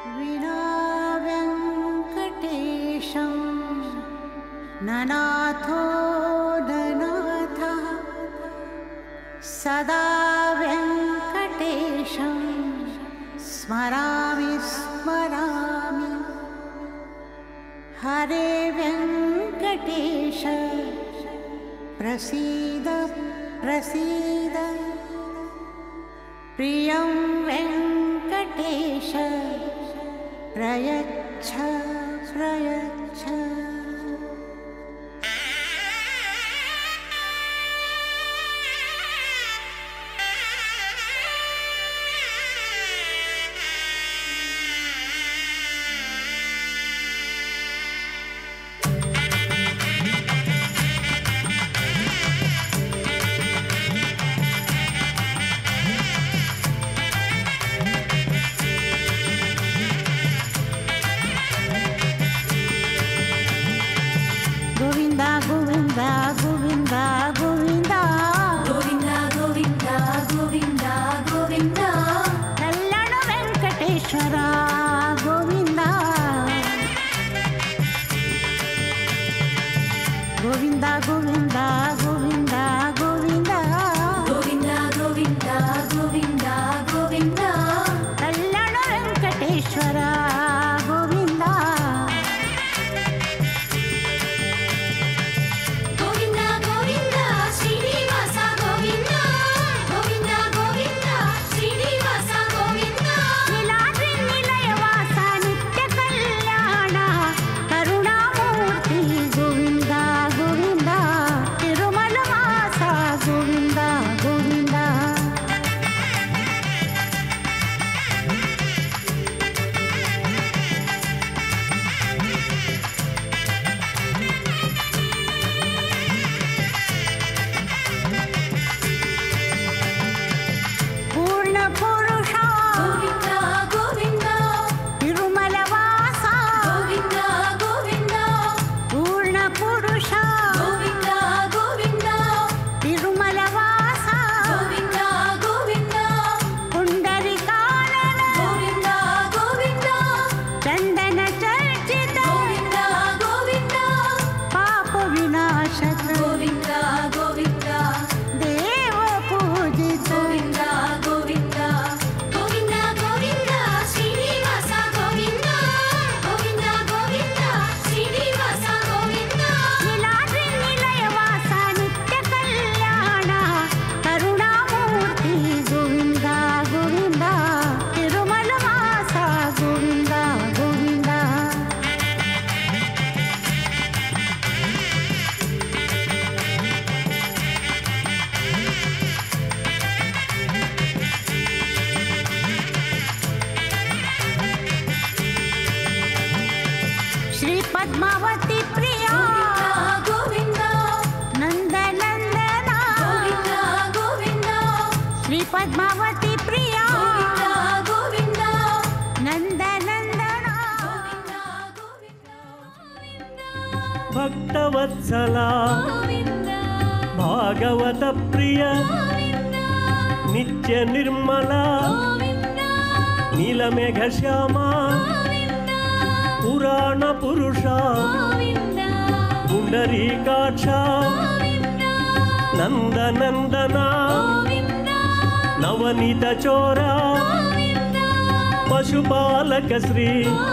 विना वेङ्कटेशं ननाथो ननाथः सदा वेङ्कटेशं स्मरामि स्मरामि हरे वेङ्कटेश प्रसीद प्रसीद प्रियं वेङ्कटेश प्रयच्छ प्रयच्छ। भक्तवत्सला भागवत प्रिय नित्य निर्मला नीलमेघ श्यामा पुराण पुरुषा पुंडरीकाक्षा नंदनंदना नवनीत चोरा पशुपालक श्री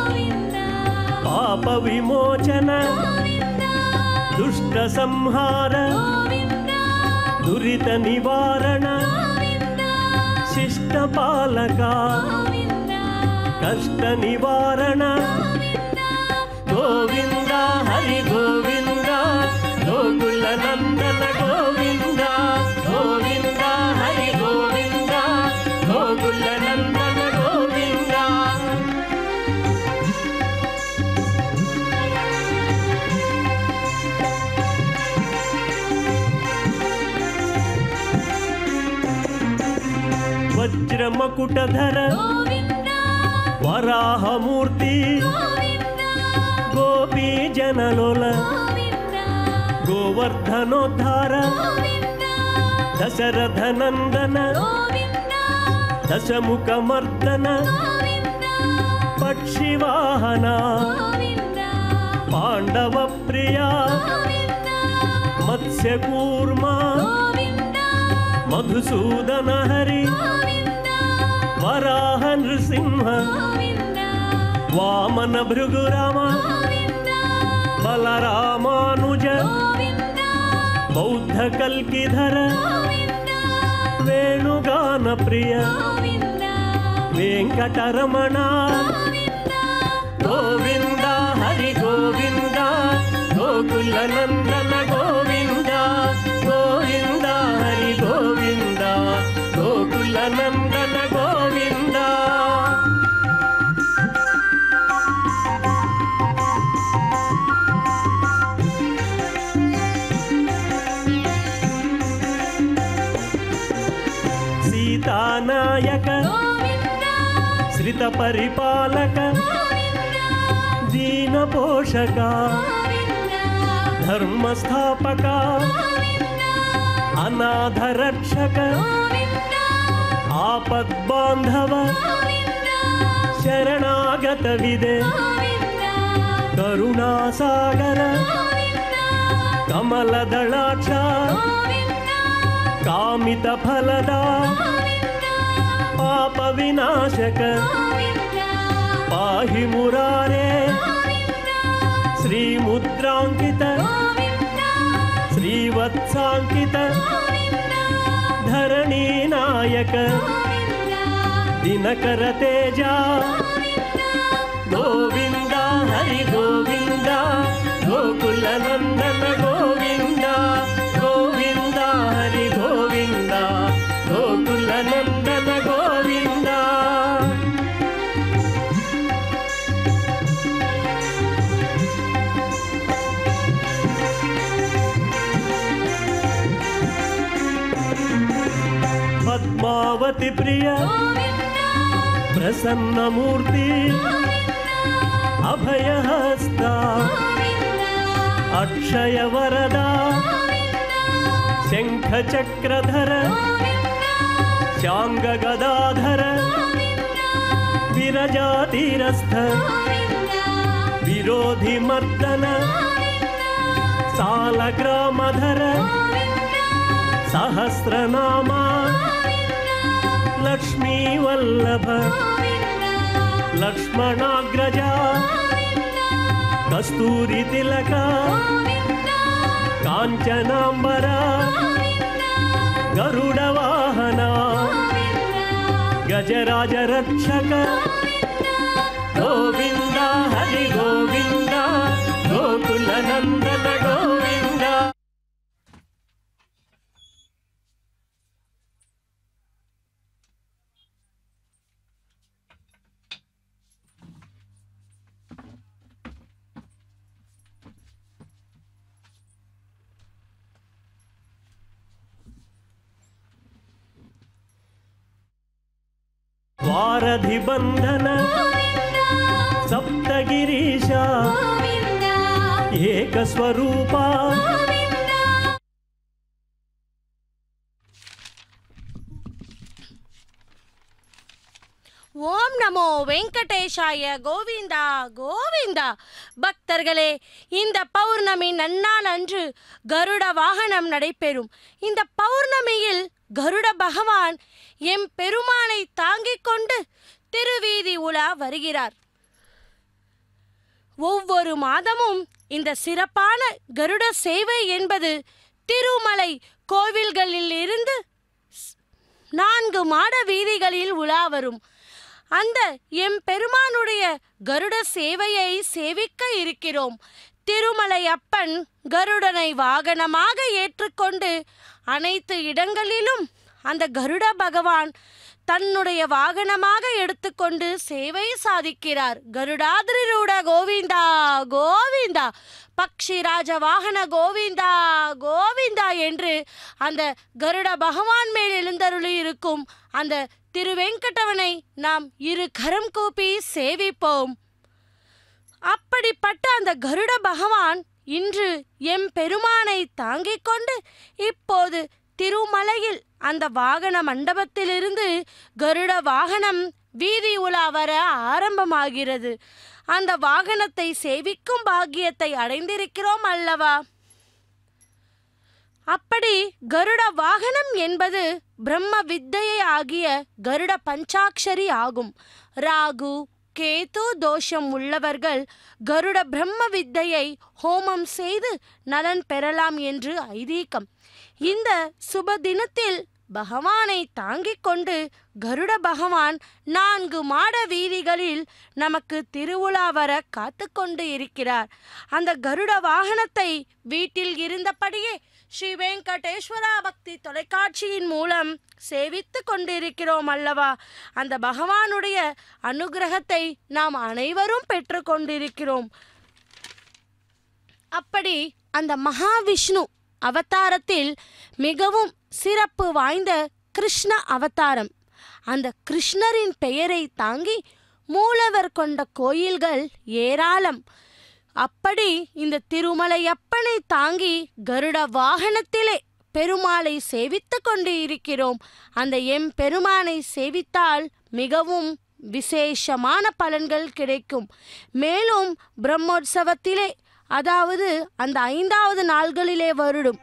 पाप विमोचन दुष्ट संहार दुरित निवारण शिष्ट पालक कष्ट निवारण गोविंद हरि गोविंद गोकुल नंदन गोविंद गोविंद हरि गोविंद गोकुल नंदन गोविंद। वज्र मकुटधर वराहमूर्ति गोपी जनलोल गोवर्धनोद्धार दशरथ नंदन दशमुख मर्दन పక్షివాహన పాండవ ప్రియ మత్స్యకూర్మ మధుసూదన హరి వరాహ నృసింహ వామన భృగురామ బలరామానుజ బౌద్ధ కల్కిధర వేణుగాన ప్రియ వెంకటరమణ గోవింద హరి గోవింద గోకుల నందన గోవింద గోవింద హరి గోవింద గోకుల నందన గోవింద సీతానాయక శ్రిత పరిపాలక దీన పోషక ధర్మ స్థాపక అనాథ రక్షక ఆపద్బాంధవ శరణాగత విదే కరుణాసాగర కమలదళాక్ష కామిత ఫలదా పాప వినాశక పాహి మురారే శ్రీముద్రాంకిత శ్రీవత్సాంకిత ధరణీ నాయక దినకర తేజ గోవింద హరి గోవింద గోకుల నందన గోవింద గోవింద హరి గోవింద గోకుల నందన గోవింద పద్మావతి ప్రియ ప్రసన్నమూర్తి అభయహస్త అక్షయ వరద శంఖ చక్రధర శాంగ గదాధర విరజాతీరస్థ విరోధి మర్దన సాలగ్రామధర సహస్రనామ లక్ష్మీ వల్లభ లక్ష్మణాగ్రజ కస్తూరి తిలక కాంచనాంబర గరుడ వాహన గజరాజ రక్షక గోవింద హరి గోవింద గోకుల నందన గోవింద వారధి బంధన సప్తగిరీశ ఏక స్వరూప ஓம் நமோ வெங்கடேஷாய கோவிந்தா கோவிந்தா. பக்தர்களே, இந்த பௌர்ணமி நன்னாள் அன்று கருட வாகனம் நடைபெறும். இந்த பௌர்ணமியில் கருட பகவான் எம் பெருமானை தாங்கிக் கொண்டு திருவீதி உலா வருகிறார். ஒவ்வொரு மாதமும் இந்த சிறப்பான கருட சேவை என்பது திருமலை கோவில்களில் இருந்து 4 மாட வீதிகளில் உலா வரும். அந்த எம் பெருமானுடைய கருட சேவையை சேவிக்க இருக்கிறோம். திருமலை அப்பன் கருடனை வாகனமாக ஏற்றுக்கொண்டு அனைத்து இடங்களிலும் அந்த கருட பகவான் தன்னுடைய வாகனமாக எடுத்துக்கொண்டு சேவை சாதிக்கிறார். கருடாதிரூட கோவிந்தா கோவிந்தா, பக்ஷிராஜ வாகன கோவிந்தா கோவிந்தா என்று அந்த கருட பகவான் மேல் எழுந்தருளி இருக்கும் அந்த திருவெங்கடவனை நாம் 2 கரம் கூப்பி சேவிப்போம். அப்படிப்பட்ட அந்த கருட பகவான் இன்று எம் பெருமானை தாங்கிக் கொண்டு இப்போது திருமலையில் அந்த வாகன மண்டபத்திலிருந்து கருட வாகனம் வீதி உலா வர ஆரம்பமாகிறது. அந்த வாகனத்தை சேவிக்கும் பாக்கியத்தை அடைந்திருக்கிறோம் அல்லவா? அப்படி கருட வாகனம் என்பது பிரம்ம வித்தையை ஆகிய கருட பஞ்சாட்சரி ஆகும். ராகு கேது தோஷம் உள்ளவர்கள் கருட பிரம்ம வித்தையை ஹோமம் செய்து நலன் பெறலாம் என்று ஐதீகம். இந்த சுப தினத்தில் பகவானை தாங்கிக் கொண்டு கருட பகவான் 4 மாட வீதிகளில் நமக்கு திருவுலா வர காத்து கொண்டு இருக்கிறார். அந்த கருட வாகனத்தை வீட்டில் இருந்தபடியே ஸ்ரீ வெங்கடேஸ்வரா பக்தி தொலைக்காட்சியின் மூலம் சேவித்து கொண்டிருக்கிறோம் அல்லவா? அந்த பகவானுடைய அனுகிரகத்தை நாம் அனைவரும் பெற்று கொண்டிருக்கிறோம். அப்படி அந்த மகாவிஷ்ணு அவதாரத்தில் மிகவும் சிறப்பு வாய்ந்த கிருஷ்ண அவதாரம். அந்த கிருஷ்ணரின் பெயரை தாங்கி மூலவர் கொண்ட கோயில்கள் ஏராளம். அப்படி இந்த திருமலையப்பனை தாங்கி கருட வாகனத்திலே பெருமாளை சேவித்து கொண்டு இருக்கிறோம். அந்த பெருமானை சேவித்தால் மிகவும் விசேஷமான பலன்கள் கிடைக்கும். மேலும் பிரம்மோற்சவத்திலே, அதாவது அந்த 5வது நாள்களிலே வருடும்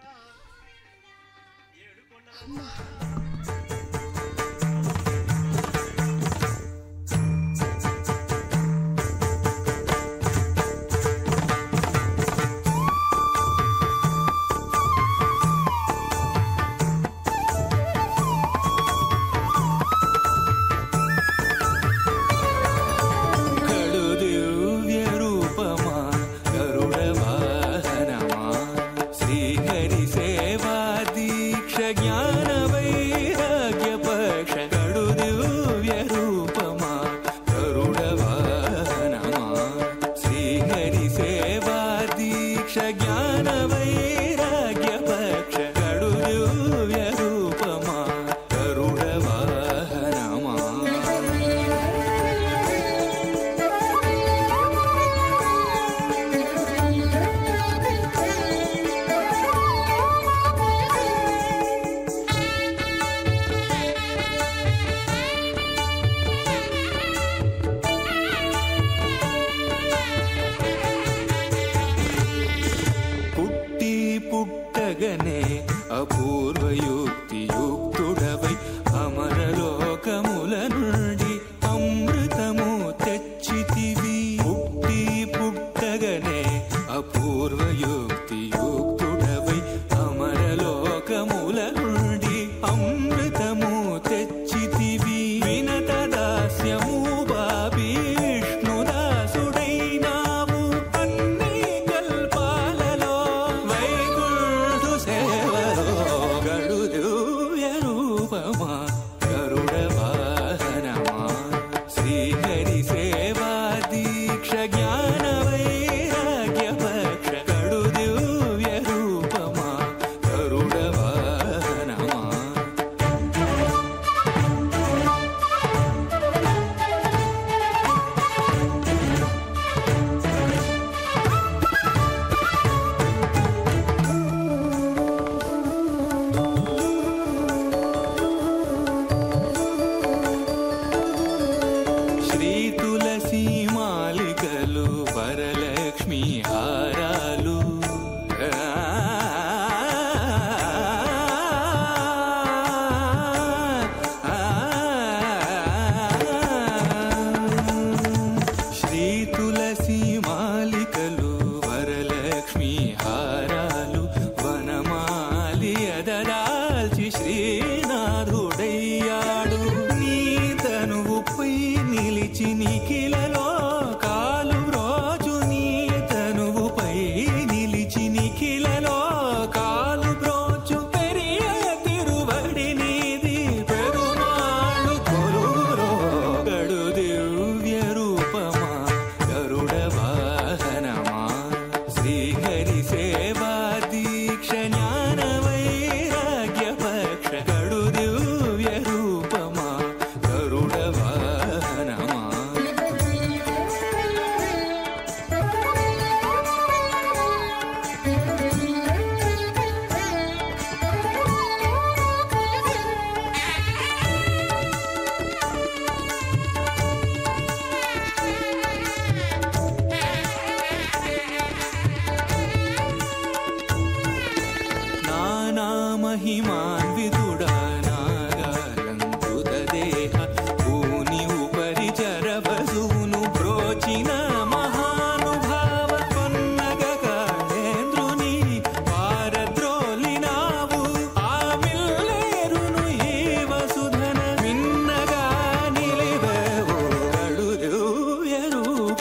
గరుడ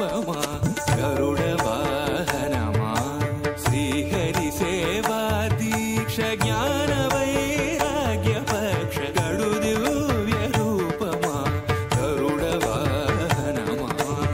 रूपमा गरुड वाहनमा श्रीहरि सेवा दीक्ष ज्ञान वैराग्य पक्ष गडु दिव्य रूपमा गरुड वाहनमा.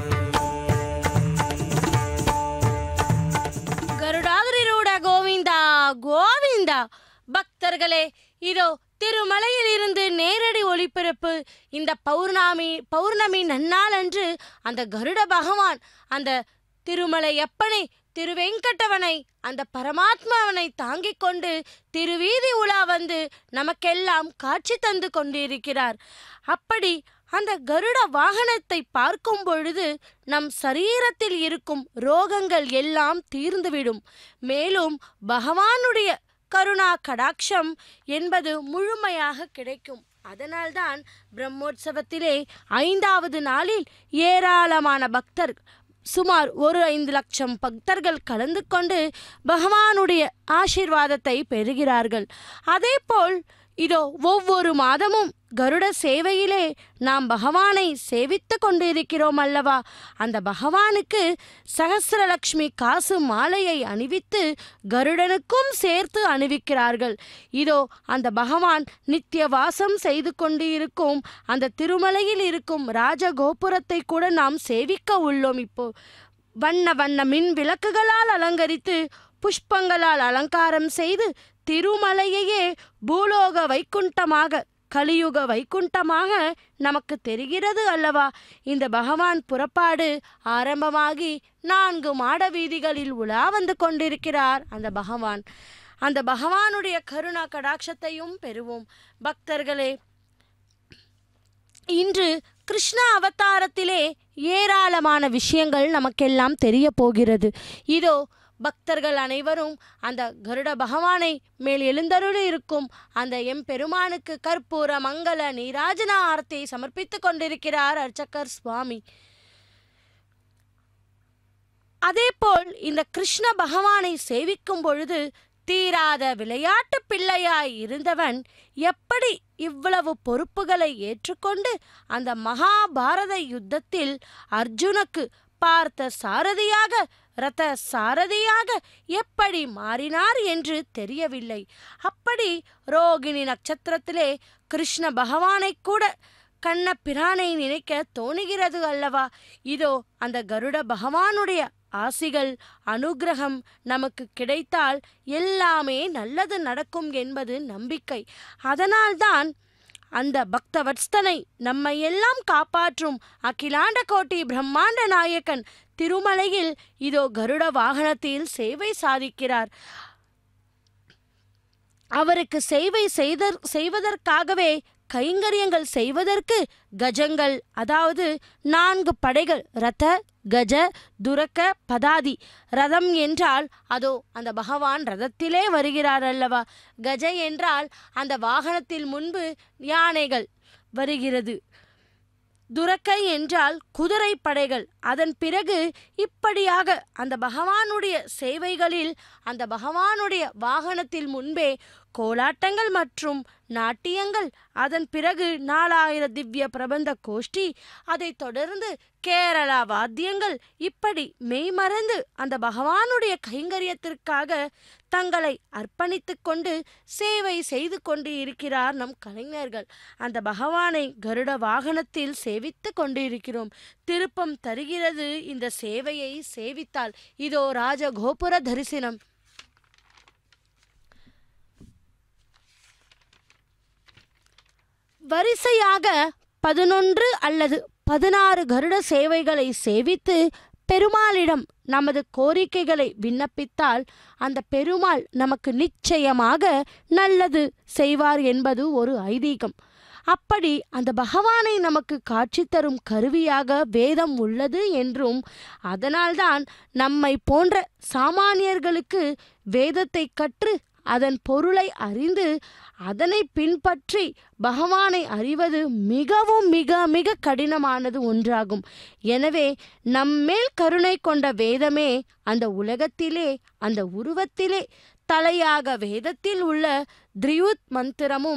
கருடாதிரூட கோவிந்தா கோவிந்தா. பக்தர்களே, இதோ திருமலையில் இருந்து நேரடி ஒளிபரப்பு. இந்த பௌர்ணமி நன்னாள் அன்று அந்த கருட பகவான் அந்த திருமலையப்பனை, திருவெங்கடவனை, அந்த பரமாத்மாவனை தாங்கிக் கொண்டு திருவீதி உலா வந்து நமக்கெல்லாம் காட்சி தந்து கொண்டிருக்கிறார். அப்படி அந்த கருட வாகனத்தை பார்க்கும் பொழுது நம் சரீரத்தில் இருக்கும் ரோகங்கள் எல்லாம் தீர்ந்துவிடும். மேலும் பகவானுடைய கருணா கடாட்சம் என்பது முழுமையாக கிடைக்கும். அதனால்தான் பிரம்மோற்சவத்திலே 5வது நாளில் ஏராளமான பக்தர், சுமார் 5 லட்சம் பக்தர்கள் கலந்து கொண்டு பகவானுடைய ஆசீர்வாதத்தை பெறுகிறார்கள். அதேபோல் இதோ ஒவ்வொரு மாதமும் கருட சேவையிலே நாம் பகவானை சேவித்து கொண்டிருக்கிறோம் அல்லவா? அந்த பகவானுக்கு சகஸ்ரலக்ஷ்மி காசு மாலையை அணிவித்து கருடனுக்கும் சேர்த்து அணிவிக்கிறார்கள். இதோ அந்த பகவான் நித்திய வாசம் செய்து கொண்டு இருக்கும் அந்த திருமலையில் இருக்கும் ராஜகோபுரத்தை கூட நாம் சேவிக்க உள்ளோம். இப்போ வண்ண வண்ண மின் விளக்குகளால் அலங்கரித்து புஷ்பங்களால் அலங்காரம் செய்து திருமலையையே பூலோக வைகுண்டமாக, கலியுக வைகுண்டமாக நமக்கு தெரிகிறது அல்லவா? இந்த பகவான் புறப்பாடு ஆரம்பமாகி 4 மாட வீதிகளில் உலா வந்து கொண்டிருக்கிறார் அந்த பகவான். அந்த பகவானுடைய கருணா கடாட்சத்தையும் பெறுவோம். பக்தர்களே, இன்று கிருஷ்ண அவதாரத்திலே ஏராளமான விஷயங்கள் நமக்கெல்லாம் தெரிய போகிறது. இதோ பக்தர்கள் அனைவரும் அந்த கருட பகவானை மேல் எழுந்தருளி இருக்கும் அந்த எம்பெருமானுக்கு கற்பூர மங்கள நீராஜன ஆரத்தியை சமர்ப்பித்து கொண்டிருக்கிறார் அர்ச்சகர் சுவாமி. அதேபோல் இந்த கிருஷ்ண பகவானை சேவிக்கும் பொழுது தீராத விளையாட்டு பிள்ளையாய் இருந்தவன் எப்படி இவ்வளவு பொறுப்புகளை ஏற்றுக்கொண்டு அந்த மகாபாரத யுத்தத்தில் அர்ஜுனுக்கு பார்த்த சாரதியாக, ரத சாரதியாக எப்படி மாறினார் என்று தெரியவில்லை. அப்படி ரோகிணி நட்சத்திரத்திலே கிருஷ்ண பகவானை கூட கண்ண பிரானை நினைக்க தோணுகிறது அல்லவா? இதோ அந்த கருட பகவானுடைய ஆசிகள், அனுகிரகம் நமக்கு கிடைத்தால் எல்லாமே நல்லது நடக்கும் என்பது நம்பிக்கை. அதனால்தான் அந்த பக்தவத்ஸ்தனை நம்மை எல்லாம் காப்பாற்றும் அகிலாண்ட கோட்டி பிரம்மாண்ட நாயகன் திருமலையில் இதோ கருட வாகனத்தில் சேவை சாதிக்கிறார். அவருக்கு சேவை செய்வதற்காகவே கைங்கரியங்கள் செய்வதற்கு கஜங்கள், அதாவது 4 படைகள், ரத, கஜ, துரக்க, பதாதி. ரதம் என்றால் அதோ அந்த பகவான் ரதத்திலே வருகிறார் அல்லவா? கஜ என்றால் அந்த வாகனத்தில் முன்பு யானைகள் வருகிறது. துரக்கை என்றால் குதிரை படைகள். அதன் பிறகு இப்படியாக அந்த பகவானுடைய சேவைகளில் அந்த பகவானுடைய வாகனத்தில் முன்பே கோலாட்டங்கள் மற்றும் நாட்டியங்கள், அதன் பிறகு 4000 திவ்ய பிரபந்த கோஷ்டி, அதை தொடர்ந்து கேரளா வாத்தியங்கள், இப்படி மெய்மறந்து அந்த பகவானுடைய கைங்கரியத்திற்காக தங்களை அர்ப்பணித்து கொண்டு சேவை செய்து கொண்டு இருக்கிறார் நம் கலைஞர்கள். அந்த பகவானை கருட வாகனத்தில் சேவித்து கொண்டு இருக்கிறோம். திருப்பம் தருகிறது இந்த சேவையை சேவித்தால். இதோ ராஜகோபுர தரிசனம். வரிசையாக 11 அல்லது 16 கருட சேவைகளை சேவித்து பெருமாளிடம் நமது கோரிக்கைகளை விண்ணப்பித்தால் அந்த பெருமாள் நமக்கு நிச்சயமாக நல்லது செய்வார் என்பது ஒரு ஐதீகம். அப்படி அந்த பகவானை நமக்கு காட்சி தரும் கருவியாக வேதம் உள்ளது என்றும், அதனால்தான் நம்மை போன்ற சாமானியர்களுக்கு வேதத்தை கற்று அதன் பொருளை அறிந்து அதனை பின்பற்றி பகவானை அறிவது மிகவும் மிக மிக கடினமானது ஒன்றாகும். எனவே நம்மேல் கருணை கொண்ட வேதமே அந்த உலகத்திலே, அந்த உருவத்திலே தலையாக வேதத்தில் உள்ள திரியுத் மந்திரமும்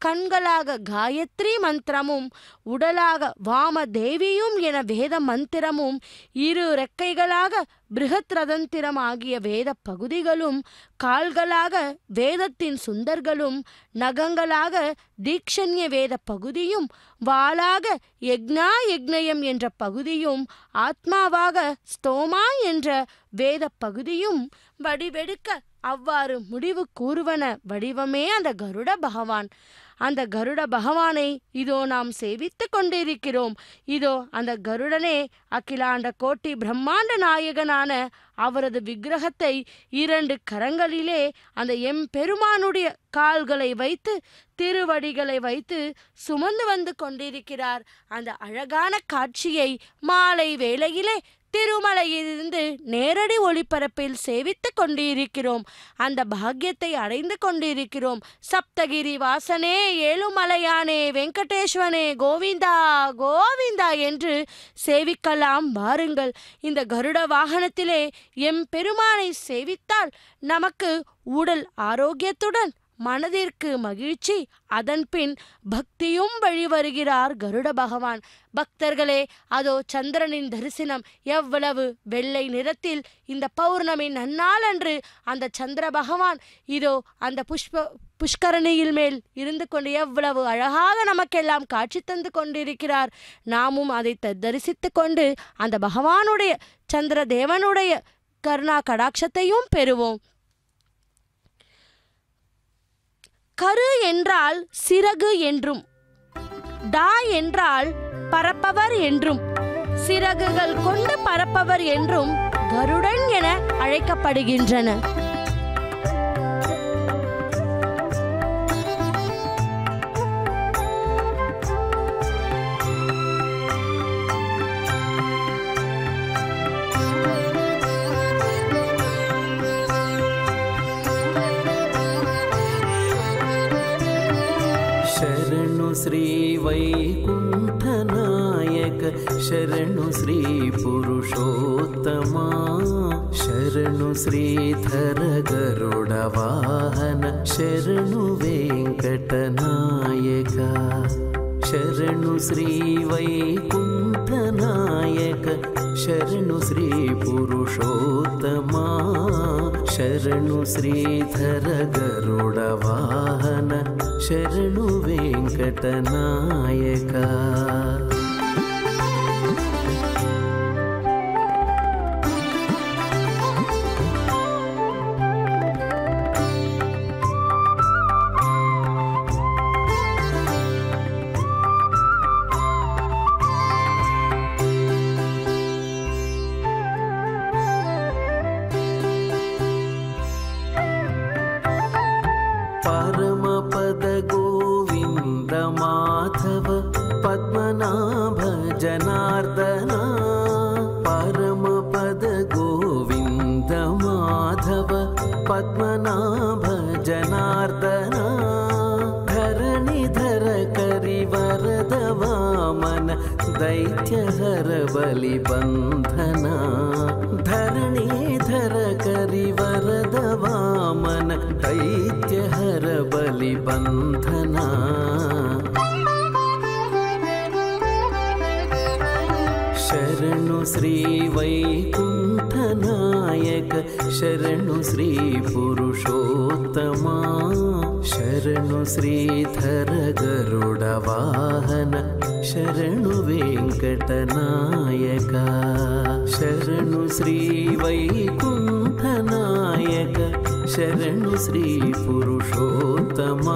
கண்களாக காயத்ரி மந்திரமும் உடலாக வாமதேவியும் என வேத மந்திரமும் இரு ரெக்கைகளாக பிருகத் ரதந்திரம் ஆகிய வேத பகுதிகளும் கால்களாக வேதத்தின் சுந்தர்களும் நகங்களாக தீக்ஷண்ய வேத பகுதியும் வாளாக யக்ஞா யக்ஞயம் என்ற பகுதியும் ஆத்மாவாக ஸ்தோமா என்ற வேத பகுதியும் வடிவெடுக்க அவ்வாறு முடிவு கூறுவன வடிவமே அந்த கருட பகவான். அந்த கருட பகவானை இதோ நாம் சேவித்து கொண்டிருக்கிறோம். இதோ அந்த கருடனே அகிலாண்ட கோட்டி பிரம்மாண்ட நாயகனான அவரது விக்கிரகத்தை 2 கரங்களிலே அந்த எம்பெருமானுடைய கால்களை வைத்து திருவடிகளை வைத்து சுமந்து வந்து கொண்டிருக்கிறார். அந்த அழகான காட்சியை மாலை வேளையிலே திருமலையிலிருந்து நேரடி ஒளிபரப்பில் சேவித்து கொண்டிருக்கிறோம். அந்த பாக்கியத்தை அடைந்து கொண்டிருக்கிறோம். சப்தகிரி வாசனே, ஏழுமலையானே, வெங்கடேஸ்வரனே, கோவிந்தா கோவிந்தா என்று சேவிக்கலாம் வாருங்கள். இந்த கருட வாகனத்திலே எம்பெருமானை சேவித்தால் நமக்கு உடல் ஆரோக்கியத்துடன் மனதிற்கு மகிழ்ச்சி, அதன்பின் பக்தியும் வழிவருகிறார் கருட பகவான். பக்தர்களே, அதோ சந்திரனின் தரிசனம் எவ்வளவு வெள்ளை நிறத்தில் இந்த பௌர்ணமி நன்னாளன்று அந்த சந்திர பகவான் இதோ அந்த புஷ்கரணியில் மேல் இருந்து கொண்டு எவ்வளவு அழகாக நமக்கெல்லாம் காட்சி தந்து கொண்டிருக்கிறார். நாமும் அதை தரிசித்து கொண்டு அந்த பகவானுடைய சந்திர தேவனுடைய கருணா கடாட்சத்தையும் பெறுவோம். கரு என்றால் சிறகு என்றும், டா என்றால் பறப்பவர் என்றும், சிறகுகள் கொண்டு பறப்பவர் என்றும் கருடன் என அழைக்கப்படுகின்றன. श्री वैकुंठनायक शरणु श्री पुरुषोत्तमा शरणु श्रीधर गरुड वाहन शरणु वेंकटनायका शरणु श्री वैकुंठनायक शरणु श्री पुरुषोत्तमा शरणु श्रीधर गरुड वाहन शरणु वेंकटनायका परमपद गोविंद माधव पद्मनाभ जनार्दना परमपद गोविंद माधव पद्मनाभ जनार्दना धरणिधर करिवरद वामन दैत्यहर बलिबंधना धरणिधर करिवरद वामन दैत्यहर बलिबंधना शरणु श्री वैकुंठनायक शरणु श्री पुरुषोत्तमा शरणु श्रीधर गरुड वाहन शरणु वेंकटनायका शरणु श्री वैकुंठनायक शरणु श्री पुरुषोत्तमा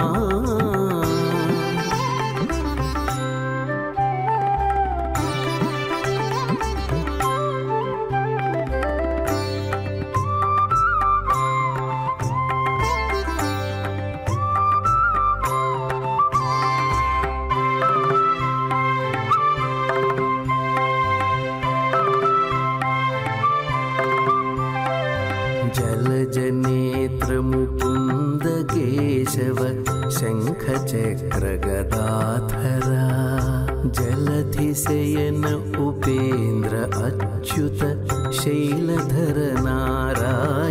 जलजनेत्र मुकुंद केशव शंखचक्र गदाधरा जलधिशयन उपेन्द्र अच्युत शैलधर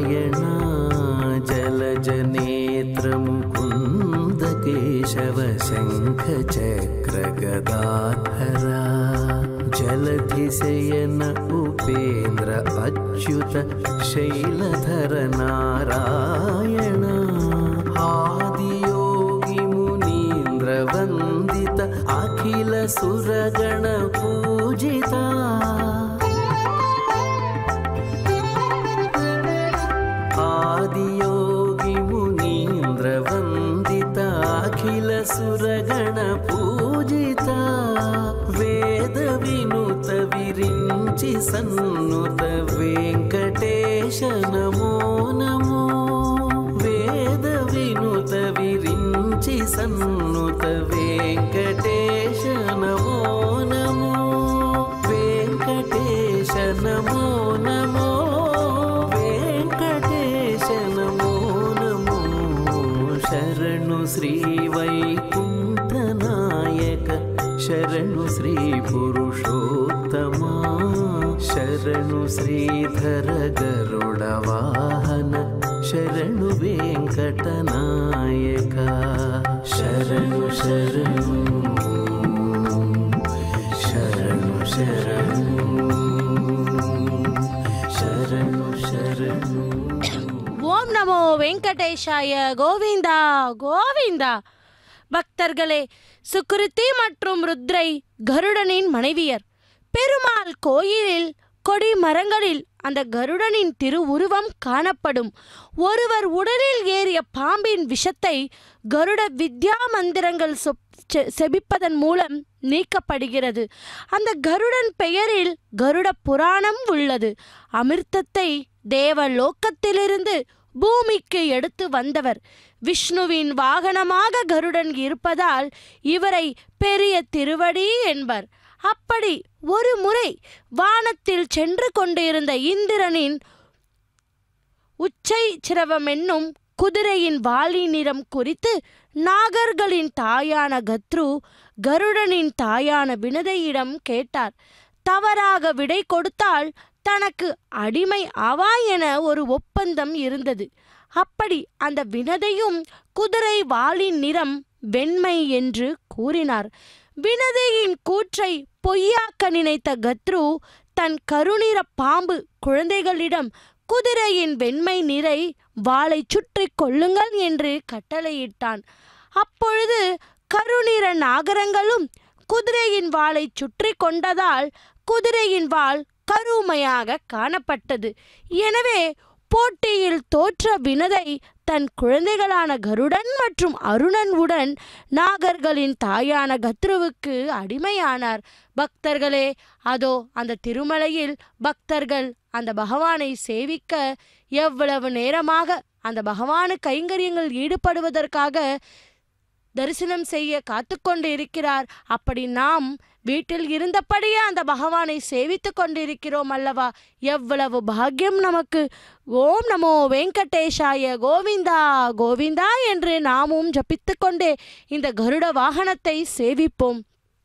नारायणा जलजनेत्र मुकुंद केशव शङ्खचक्रगदाधरा जलधिशयन उपेन्द्र अच्युत शैलधर नारायण आदियोगी मुनीन्द्र वन्दित अखिल सुरगण पूजिता आदियोगी मुनीन्द्र वन्दित अखिल सुरगण पूजिता वेद विनुत विरिञ्चि सन्नुत वेङ्कटेश नमो नमो वेद विनुत विरिञ्चि सन्नुत वेङ्कटेश नमो नमो वेङ्कटेश नमो नमो वेङ्कटेश नमो नमो शरणु श्री वैकुण्ठनायक शरणु श्री पुरुषोत्तमा शरणु श्रीधर गरुडवाहन शरणु वेङ्कटनायक शरणु शरणु शरणु शरणु शरणु शरणु ஓம் நமோ வெங்கடேஷாய கோவிந்தா கோவிந்தா. பக்தர்களே, சுக்ருதி மற்றும் ருத்ரை கருடனின் மனைவியர். பெருமாள் கோயிலில் கொடி மரங்களில் அந்த கருடனின் திருவுருவம் காணப்படும். ஒருவர் உடலில் ஏறிய பாம்பின் விஷத்தை கருட வித்யா மந்திரங்கள் செபிப்பதன் மூலம் நீக்கப்படுகிறது. அந்த கருடன் பெயரில் கருட புராணம் உள்ளது. அமிர்தத்தை தேவலோக்கத்திலிருந்து பூமிக்கு எடுத்து வந்தவர். விஷ்ணுவின் வாகனமாக கருடன் இருப்பதால் இவரை பெரிய திருவடி என்பர். அப்படி ஒரு முறை வானத்தில் சென்று கொண்டிருந்த இந்திரனின் உச்சை சிரவம் என்னும் குதிரையின் வாலி நிறம் குறித்து நாகர்களின் தாயான கத்ரு கருடனின் தாயான வினதையிடம் கேட்டார். தவறாக விடை கொடுத்தால் தனக்கு அடிமை ஆவாய் என ஒரு ஒப்பந்தம் இருந்தது. அப்படி அந்த வினதையும் குதிரை வாலின் நிறம் வெண்மை என்று கூறினார். வினதையின் கூற்றை பொய்யாக்க நினைத்த கத்ரு தன் கருநிற பாம்பு குழந்தைகளிடம் குதிரையின் வெண்மை நிறை வாளை சுற்றி கொள்ளுங்கள் என்று கட்டளையிட்டான். அப்பொழுது கருநிற நாகரங்களும் குதிரையின் வாளை சுற்றி கொண்டதால் குதிரையின் வாள் கருமையாக காணப்பட்டது. எனவே போட்டியில் தோற்ற வினதை தன் குழந்தைகளான கருடன் மற்றும் அருணன் உடன் நாகர்களின் தாயான கத்ருவுக்கு அடிமையானார். பக்தர்களே, அதோ அந்த திருமலையில் பக்தர்கள் அந்த பகவானை சேவிக்க எவ்வளவு நேரமாக அந்த பகவானு கைங்கரியங்கள் ஈடுபடுவதற்காக தரிசனம் செய்ய காத்து கொண்டு இருக்கிறார். அப்படி நாம் வீட்டில் இருந்தபடியே அந்த பகவானை சேவித்து கொண்டிருக்கிறோம் அல்லவா? எவ்வளவு பாக்கியம் நமக்கு! ஓம் நமோ வெங்கடேஷாய கோவிந்தா கோவிந்தா என்று நாமும் ஜபித்து கொண்டே இந்த கருட வாகனத்தை சேவிப்போம்.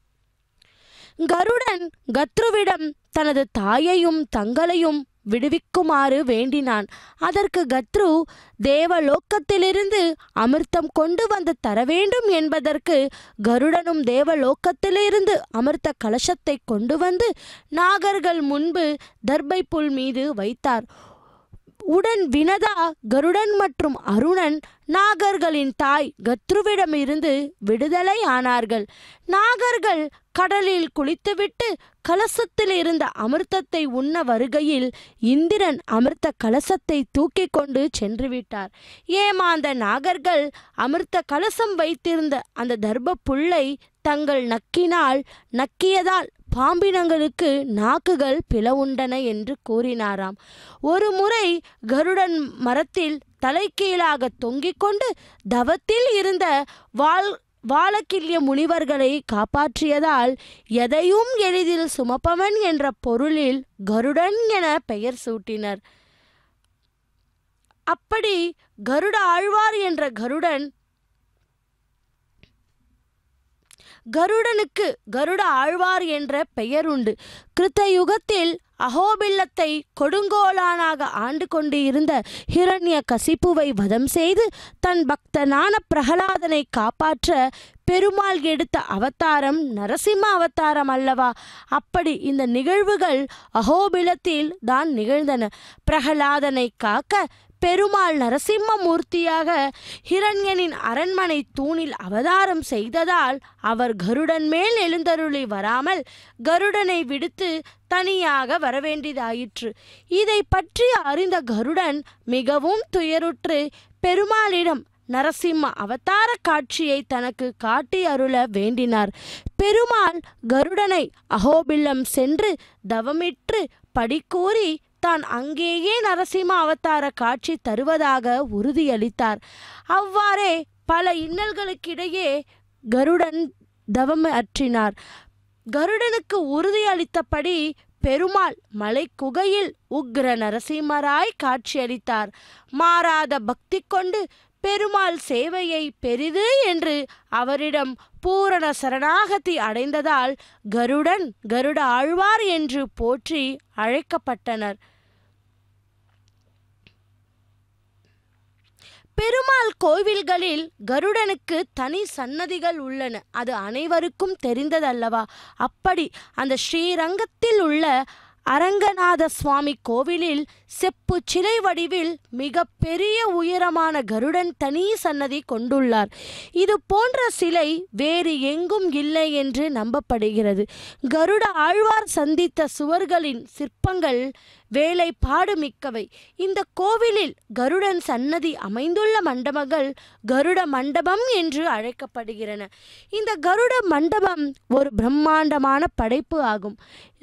கருடன் கத்ருவிடம் தனது தாயையும் தங்களையும் விடுவிக்குமாறு வேண்டினான். அதற்கு கத்ரு தேவலோக்கத்திலிருந்து அமிர்தம் கொண்டு வந்து தர வேண்டும் என்பதற்கு கருடனும் தேவலோக்கத்திலிருந்து அமிர்த கலசத்தை கொண்டு வந்து நாகர்கள் முன்பு தர்பை புல் மீது வைத்தார். உடன் வினதா கருடன் மற்றும் அருணன் நாகர்களின் தாய் கத்ருவிடமிருந்து விடுதலை ஆனார்கள். நாகர்கள் கடலில் குளித்துவிட்டு கலசத்தில் இருந்த அமிர்தத்தை உண்ண வருகையில் இந்திரன் அமிர்த கலசத்தை தூக்கி கொண்டு சென்று விட்டார். ஏமாந்த நாகர்கள் அமிர்த கலசம் வைத்திருந்த அந்த தர்ப புல்லை தங்கள் நக்கியதால் பாம்பினங்களுக்கு நாக்குகள் பிளவுண்டன என்று கூறினாராம். ஒரு முறை கருடன் மரத்தில் தலைகீழாக தொங்கிக் கொண்டு தவத்தில் இருந்த வாலக்கில்ய முனிவர்களை காப்பாற்றியதால் எதையும் எளிதில் சுமப்பவன் என்ற பொருளில் கருடன் என பெயர் சூட்டினர். அப்படி கருட ஆழ்வார் என்ற கருடன் கருடனுக்கு கருட ஆழ்வார் என்ற பெயர் உண்டு. கிருத்தயுகத்தில் அகோபில்லத்தை கொடுங்கோலானாக ஆண்டு கொண்டு இருந்த ஹிரண்ய கசிப்புவை வதம் செய்து தன் பக்தனான பிரகலாதனை காப்பாற்ற பெருமாள் எடுத்த அவதாரம் நரசிம்ம அவதாரம் அல்லவா? அப்படி இந்த நிகழ்வுகள் அகோபிலத்தில் தான் நிகழ்ந்தன. பிரகலாதனை காக்க பெருமாள் நரசிம்ம மூர்த்தியாக ஹிரண்யனின் அரண்மனை தூணில் அவதாரம் செய்ததால் அவர் கருடன் மேல் எழுந்தருளி வராமல் கருடனை விடுத்து தனியாக வரவேண்டியதாயிற்று. இதை பற்றி அறிந்த கருடன் மிகவும் துயருற்று பெருமாளிடம் நரசிம்ம அவதார காட்சியை தனக்கு காட்டி அருள வேண்டினார். பெருமாள் கருடனை அகோபில்லம் சென்று தவமிற்று படிக்கூறி தான் அங்கேயே நரசிம்ம அவதார காட்சி தருவதாக உறுதியளித்தார். அவ்வாறே பல இன்னல்களுக்கிடையே கருடன் தவம் அற்றினார். கருடனுக்கு உறுதியளித்தபடி பெருமாள் மலை குகையில் உக்ர நரசிம்மராய் காட்சியளித்தார். மாறாத பக்தி கொண்டு பெருமாள் சேவையை பெரிது என்று அவரிடம் பூரண சரணாகதி அடைந்ததால் கருடன் கருட ஆழ்வார் என்று போற்றி அழைக்கப்பட்டனர். பெருமாள் கோவில்களில் கருடனுக்கு தனி சன்னதிகள் உள்ளன. அது அனைவருக்கும் தெரிந்ததல்லவா? அப்படி அந்த ஸ்ரீரங்கத்தில் உள்ள அரங்கநாத சுவாமி கோவிலில் செப்பு சிலை வடிவில் மிக பெரிய உயரமான கருடன் தனி சன்னதி கொண்டுள்ளார். இது போன்ற சிலை வேறு எங்கும் இல்லை என்று நம்பப்படுகிறது. கருட ஆழ்வார் சந்தித்த சுவர்களின் சிற்பங்கள் வேலைப்பாடு மிக்கவை. இந்த கோவிலில் கருடன் சன்னதி அமைந்துள்ள மண்டபங்கள் கருட மண்டபம் என்று அழைக்கப்படுகிறன. இந்த கருட மண்டபம் ஒரு பிரம்மாண்டமான படைப்பு ஆகும்.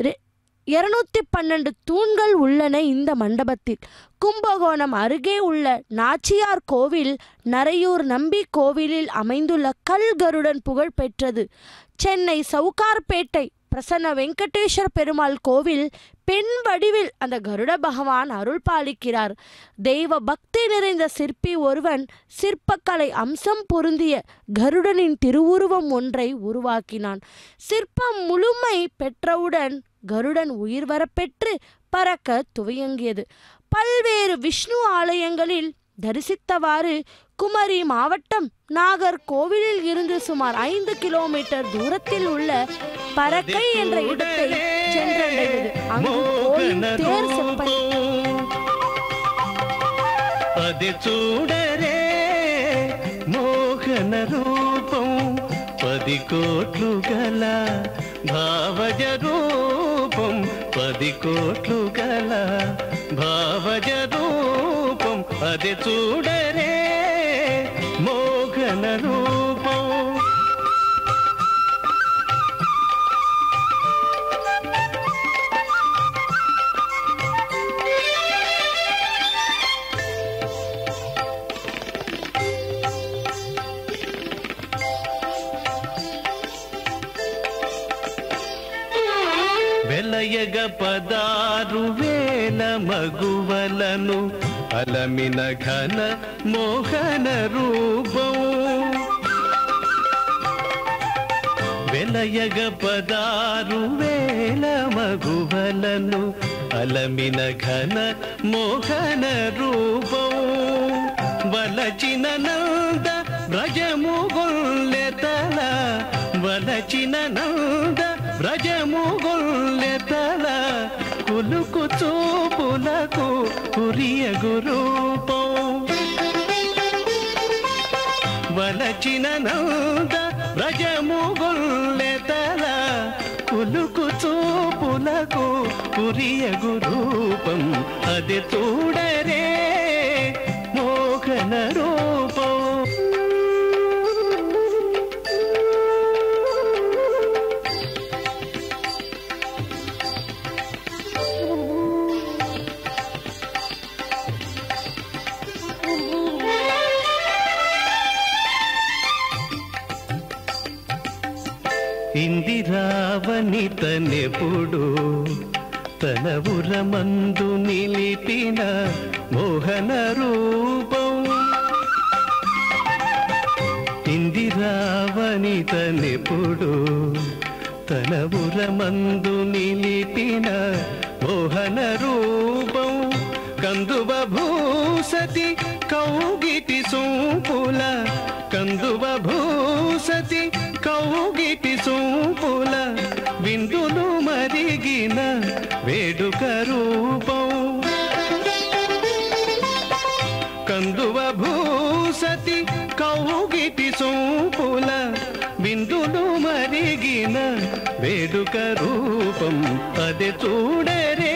212 தூண்கள் உள்ளன இந்த மண்டபத்தில். கும்பகோணம் அருகே உள்ள நாச்சியார் கோவில் நரையூர் நம்பி கோவிலில் அமைந்துள்ள கல் கருடன் புகழ் பெற்றது. சென்னை சவுகார்பேட்டை பிரசன்ன வெங்கடேஸ்வர பெருமாள் கோவில் பெண் வடிவில் அந்த கருட பகவான் அருள் பாலிக்கிறார். தெய்வ பக்தி நிறைந்த சிற்பி ஒருவன் சிற்பக்கலை அம்சம் பொருந்திய கருடனின் திருவுருவம் ஒன்றை உருவாக்கினான். சிற்பம் முழுமை பெற்றவுடன் கருடன் உயிர் வரப்பெற்று பறக்க துவங்கியது. பல்வேறு விஷ்ணு ஆலயங்களில் தரிசித்தவாறு குமரி மாவட்டம் நாகர்கோவிலில் இருந்து சுமார் 5 கிலோமீட்டர் தூரத்தில் உள்ள பறக்கை என்ற இடத்தை சென்றடைந்தது. அங்கு கோயில் தேர் செப்பல் పది చూడరే మోహన రూపం 10 కోట్లు గల భావజ రూపం 10 కోట్లు గల భావజ రూపం అది చూడరే మోహన రూపం వెలయగ 16,000 మగువలను అలమిన ఘన మోహన రూపం వెలయగ 16,000 మగువలను అలమిన ఘన మోహన రూపం వలచిన నంద వ్రజముగొల్లెతల వలచిన నంద వ్రజముగొల్లెతల కులుకు చూపులకు కురియగు రూపం వలచిన నంద వ్రజముగొల్లెతల కులుకు చూపులకు కురియగు రూపం అది చూడరే మోహన రూపం ఇందిరావని తనెప్పుడు తన ఉరమందు నిలిపిన మోహన రూపం ఇందిరావని భావనితనెప్పుడు తన ఉరమందు నిలిపిన మోహన రూపం కందువ భూసతి కౌగిటి సూపుల కందువ భూసతి కౌగిటి సూపుల విందులు మరిగిన వేడుక రూపం కందువ భూసతి కౌగిటి సూపుల విందులు మరిగిన వేడుక రూపం అదే చూడరే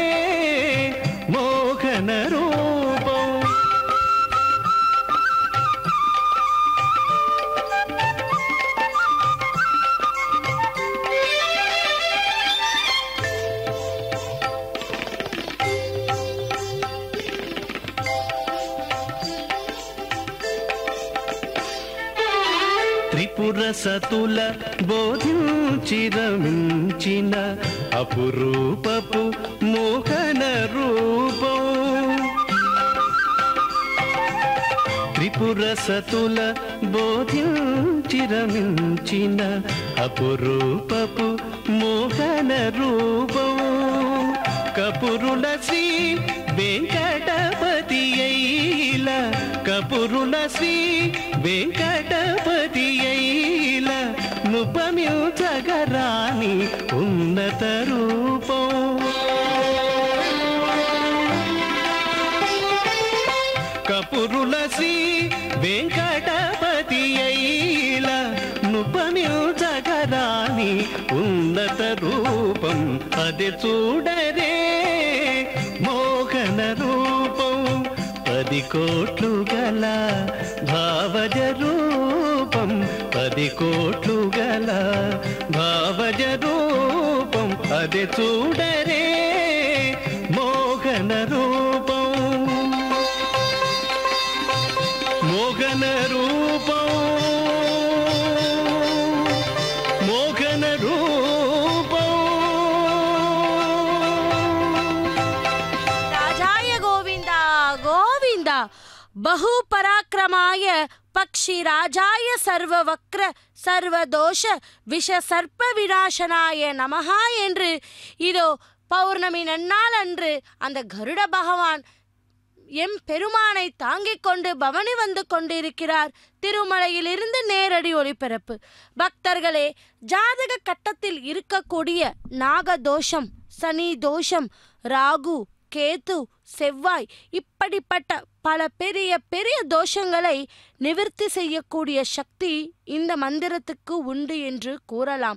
మోహన రూపం త్రిపుర సతుల బోధించిరమించిన అపురూపపు మోహన రూపం త్రిపుర సతుల బోధించిరమించిన అపురూపపు మోహన రూపం కపురుల శ్రీ వెంకటపతి అయిల కపురుల శ్రీ వెంకటపతి అయిల నుపమించగరాని ఉన్నత రూపం కపురుల శ్రీ వెంకటపతి అయిల నుపమించగరాని ఉన్నత రూపం అది చూడరే మోహన రూపం 10 కోట్లు గల భావజ రూపం 10 కోట్లు గల భావజ రూపం అది చూడరే మోహన రూపం మోహన రూపం మోహన రూపం రాజాయ గోవింద గోవింద బహుపరాక్రమాయ పక్షి రాజాయ சர்வவக்ர சர்வதோஷ விஷ சர்ப்ப விநாசனாய நமஹா என்று இதோ பௌர்ணமி நன்னாள் அன்று அந்த கருட பகவான் எம் பெருமானை தாங்கிக் கொண்டு பவனி வந்து கொண்டிருக்கிறார். திருமலையிலிருந்து நேரடி ஒளிபரப்பு. பக்தர்களே, ஜாதக கட்டத்தில் இருக்கக்கூடிய நாகதோஷம், சனி தோஷம், ராகு, கேது, செவ்வாய் இப்படிப்பட்ட பல பெரிய பெரிய தோஷங்களை நிவர்த்தி செய்யக்கூடிய சக்தி இந்த மந்திரத்துக்கு உண்டு என்று கூறலாம்.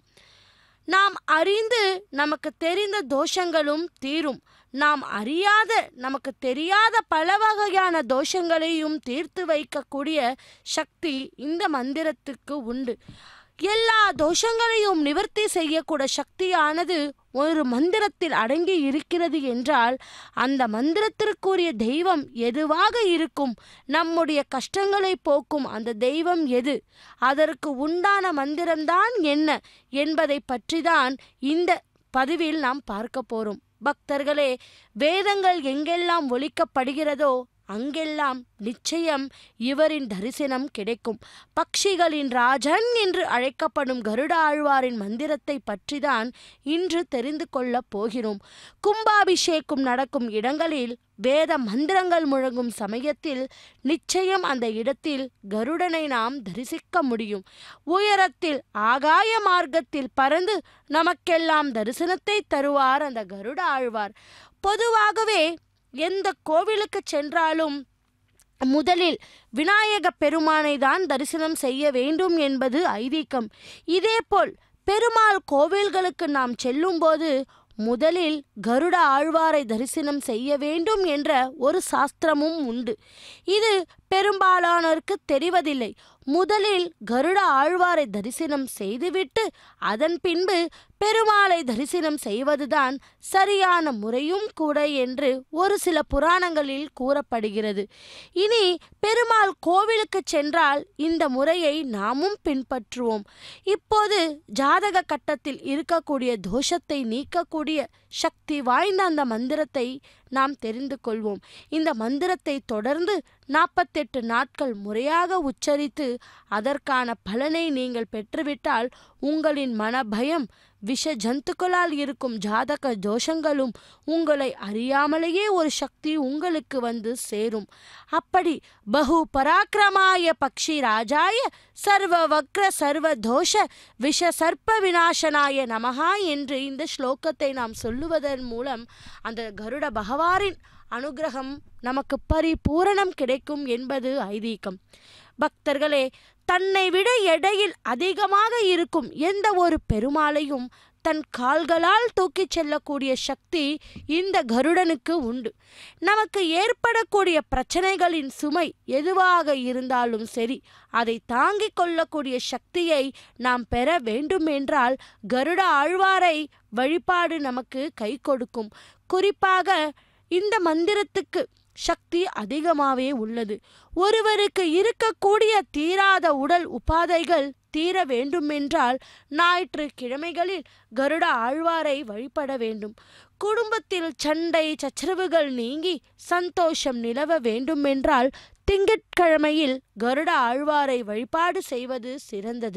நாம் அறிந்து நமக்கு தெரிந்த தோஷங்களும் தீரும். நாம் அறியாத நமக்கு தெரியாத பல வகையான தோஷங்களையும் தீர்த்து வைக்கக்கூடிய சக்தி இந்த மந்திரத்துக்கு உண்டு. எல்லா தோஷங்களையும் நிவர்த்தி செய்யக்கூடிய சக்தியானது ஒரு மந்திரத்தில் அடங்கி இருக்கிறது என்றால் அந்த மந்திரத்திற்குரிய தெய்வம் எதுவாக இருக்கும்? நம்முடைய கஷ்டங்களை போக்கும் அந்த தெய்வம் எது? அதற்கு உண்டான மந்திரம்தான் என்ன என்பதை பற்றிதான் இந்த பதிவில் நாம் பார்க்க போறோம். பக்தர்களே, வேதங்கள் எங்கெல்லாம் ஒலிக்கப்படுகிறதோ அங்கெல்லாம் நிச்சயம் இவரின் தரிசனம் கிடைக்கும். பக்ஷிகளின் ராஜன் என்று அழைக்கப்படும் கருட ஆழ்வாரின் மந்திரத்தை பற்றிதான் இன்று தெரிந்து கொள்ளப் போகிறோம். கும்பாபிஷேகம் நடக்கும் இடங்களில் வேத மந்திரங்கள் முழங்கும் சமயத்தில் நிச்சயம் அந்த இடத்தில் கருடனை நாம் தரிசிக்க முடியும். உயரத்தில் ஆகாய மார்க்கத்தில் பறந்து நமக்கெல்லாம் தரிசனத்தை தருவார் அந்த கருட ஆழ்வார். பொதுவாகவே எந்த கோவிலுக்கு சென்றாலும் முதலில் விநாயக பெருமானை தான் தரிசனம் செய்ய வேண்டும் என்பது ஐதீகம். இதேபோல் பெருமாள் கோவில்களுக்கு நாம் செல்லும்போது முதலில் கருட ஆழ்வாரை தரிசனம் செய்ய வேண்டும் என்ற ஒரு சாஸ்திரமும் உண்டு. இது பெரும்பாலானோருக்கு தெரிவதில்லை. முதலில் கருட ஆழ்வாரை தரிசனம் செய்துவிட்டு அதன் பின்பு பெருமாளை தரிசனம் செய்வதுதான் சரியான முறையும் கூட என்று ஒரு சில புராணங்களில் கூறப்படுகிறது. இனி பெருமாள் கோவிலுக்கு சென்றால் இந்த முறையை நாமும் பின்பற்றுவோம். இப்போது ஜாதக கட்டத்தில் இருக்கக்கூடிய தோஷத்தை நீக்கக்கூடிய சக்தி வாய்ந்த அந்த மந்திரத்தை நாம் தெரிந்து கொள்வோம். இந்த மந்திரத்தை தொடர்ந்து 48 நாட்கள் முறையாக உச்சரித்து அதற்கான பலனை நீங்கள் பெற்றுவிட்டால் உங்களின் மனபயம், விஷ ஜந்துக்களால் இருக்கும் ஜாதக தோஷங்களும் உங்களை அறியாமலேயே ஒரு சக்தி உங்களுக்கு வந்து சேரும். அப்படி பகு பராக்கிரமாய பக்ஷி ராஜாய சர்வ வக்ர சர்வ தோஷ விஷ சர்ப்ப விநாசனாய நமகா என்று இந்த ஸ்லோகத்தை நாம் சொல்லுவதன் மூலம் அந்த கருட பகவானின் அனுகிரகம் நமக்கு பரிபூரணம் கிடைக்கும் என்பது ஐதீகம். பக்தர்களே, தன்னை விட எடையில் அதிகமாக இருக்கும் எந்த ஒரு பெருமாளையும் தன் கால்களால் தூக்கிச் செல்லக்கூடிய சக்தி இந்த கருடனுக்கு உண்டு. நமக்கு ஏற்படக்கூடிய பிரச்சனைகளின் சுமை எதுவாக இருந்தாலும் சரி, அதை தாங்கிக் கொள்ளக்கூடிய சக்தியை நாம் பெற வேண்டுமென்றால் கருட ஆழ்வாரை வழிபாடு நமக்கு கை கொடுக்கும். குறிப்பாக இந்த மந்திரத்துக்கு சக்தி அதிகமாகவே உள்ளது. ஒருவருக்கு இருக்கக்கூடிய தீராத உடல் உபாதைகள் தீர வேண்டுமென்றால் ஞாயிற்றுக்கிழமைகளில் கருட ஆழ்வாரை வழிபட வேண்டும். குடும்பத்தில் சண்டை சச்சரவுகள் நீங்கி சந்தோஷம் நிலவ வேண்டுமென்றால் திங்கட்கிழமையில் கருட ஆழ்வாரை வழிபாடு செய்வது சிறந்தது.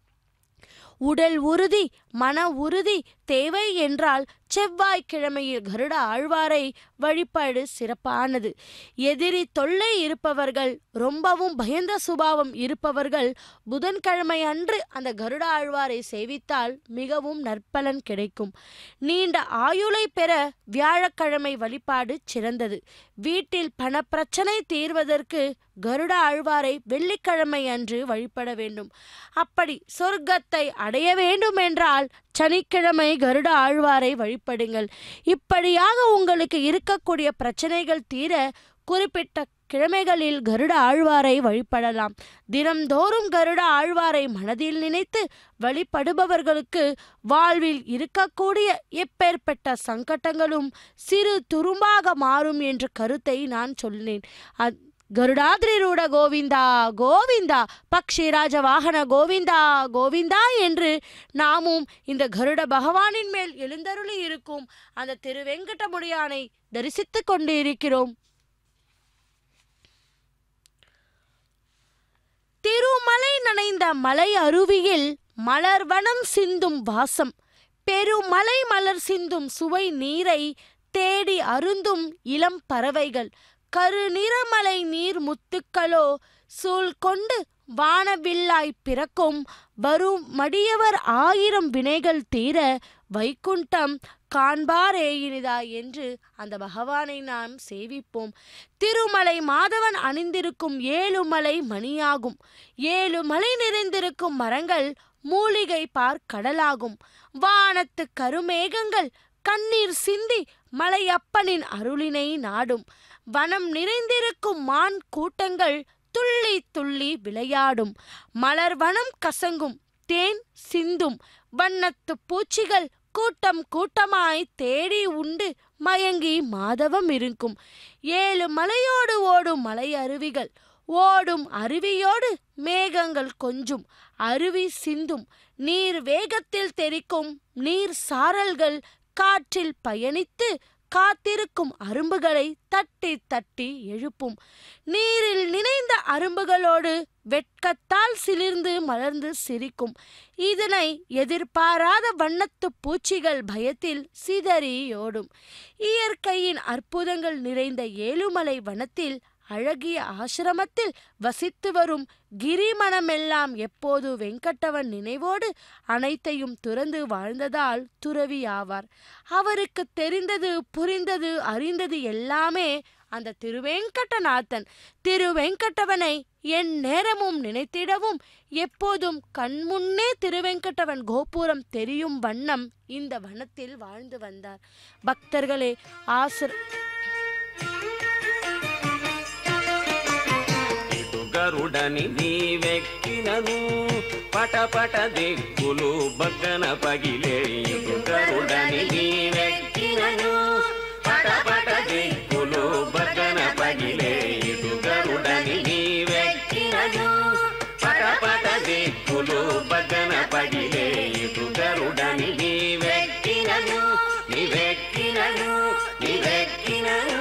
உடல் உறுதி மன உறுதி தேவை என்றால் செவ்வாய்க்கிழமையில் கருட ஆழ்வாரை வழிபாடு சிறப்பானது. எதிரி தொல்லை இருப்பவர்கள், ரொம்பவும் பயந்த சுபாவம் இருப்பவர்கள் புதன்கிழமை அன்று அந்த கருட ஆழ்வாரை சேவித்தால் மிகவும் நற்பலன் கிடைக்கும். நீண்ட ஆயுளை பெற வியாழக்கிழமை வழிபாடு சிறந்தது. வீட்டில் பணப்பிரச்சனை தீர்வதற்கு கருட ஆழ்வாரை வெள்ளிக்கிழமை அன்று வழிபட வேண்டும். அப்படி சொர்க்கத்தை அடைய வேண்டும் என்றால் சனிக்கிழமை கருட ஆழ்வாரை வழிபடுங்கள். இப்படியாக உங்களுக்கு இருக்கக்கூடிய பிரச்சனைகள் தீர குறிப்பிட்ட கிழமைகளில் கருட ஆழ்வாரை வழிபடலாம். தினம்தோறும் கருட ஆழ்வாரை மனதில் நினைத்து வழிபடுபவர்களுக்கு வாழ்வில் இருக்கக்கூடிய எப்பேற்பட்ட சங்கடங்களும் சிறு துரும்பாக மாறும் என்ற கருத்தை நான் சொன்னேன். கருடாத்ரிரூட கோவிந்தா கோவிந்தா, பக்ஷிராஜ வாகன கோவிந்தா கோவிந்தா என்று நாமும் இந்த கருட பகவானின் மேல் எழுந்தருளி இருக்கும் அந்த திருவெங்கடமுடியானை தரிசித்து கொண்டு இருக்கிறோம். திருமலை நனைந்த மலை அருவியில் மலர்வனம் சிந்தும் வாசம், பெருமலை மலர் சிந்தும் சுவை நீரை தேடி அருந்தும் இளம் பறவைகள், கருநிறமலை நீர் முத்துக்களோ சூழ் கொண்டு வானவில்லாய் பிறக்கும், வரும் மடியவர் 1000 வினைகள் தீர வைகுண்டம் காண்பாரே இனிதா என்று அந்த பகவானை நாம் சேவிப்போம். திருமலை மாதவன் அணிந்திருக்கும் 7 மலை மணியாகும். 7 மலை நிறைந்திருக்கும் மரங்கள் மூலிகை பார் கடலாகும். வானத்து கருமேகங்கள் கண்ணீர் சிந்தி மலையப்பனின் அருளினை நாடும். வனம் நிறைந்திருக்கும் மான் கூட்டங்கள் துள்ளி துள்ளி விளையாடும். மலர் வனம் கசங்கும் தேன் சிந்தும் வண்ணத்து பூச்சிகள் கூட்டம் கூட்டமாய் தேடி உண்டு மயங்கி மாதவம் இருக்கும். 7 மலையோடு ஓடும் மலை அருவிகள், ஓடும் அருவியோடு மேகங்கள் கொஞ்சும் அருவி சிந்தும். நீர் வேகத்தில் தெரிக்கும் நீர் சாரல்கள் காற்றில் பயணித்து காத்திருக்கும் அரும்புகளை தட்டி தட்டி எழுப்பும். நீரில் நினைந்த அரும்புகளோடு வெட்கத்தால் சிலிர்ந்து மலர்ந்து சிரிக்கும். இதனை எதிர்பாராத வண்ணத்து பூச்சிகள் பயத்தில் சிதறியோடும். இயற்கையின் அற்புதங்கள் நிறைந்த ஏழுமலை வனத்தில் அழகிய ஆசிரமத்தில் வசித்து வரும் கிரிமணமெல்லாம் எப்போது வெங்கட்டவன் நினைவோடு அனைத்தையும் துறந்து வாழ்ந்ததால் துறவி ஆவார். அவருக்கு தெரிந்தது புரிந்தது அறிந்தது எல்லாமே அந்த திருவேங்கடநாதன். திருவேங்கடவனை என் நேரமும் நினைத்திடவும் எப்போதும் கண்முன்னே திருவேங்கடவன் கோபுரம் தெரியும் வண்ணம் இந்த வனத்தில் வாழ்ந்து வந்தார். பக்தர்களே, గరుడని నీవెక్కినను పటపట దిక్కులు బగ్గన పగిలే. గరుడని నీవెక్కినను పటపట దిక్కులు బగ్గన పగిలే. గరుడని నీవెక్కినను పటపట దిక్కులు బగ్గన పగిలే. గరుడని నీవెక్కినను నీవెక్కినను నీవెక్కినను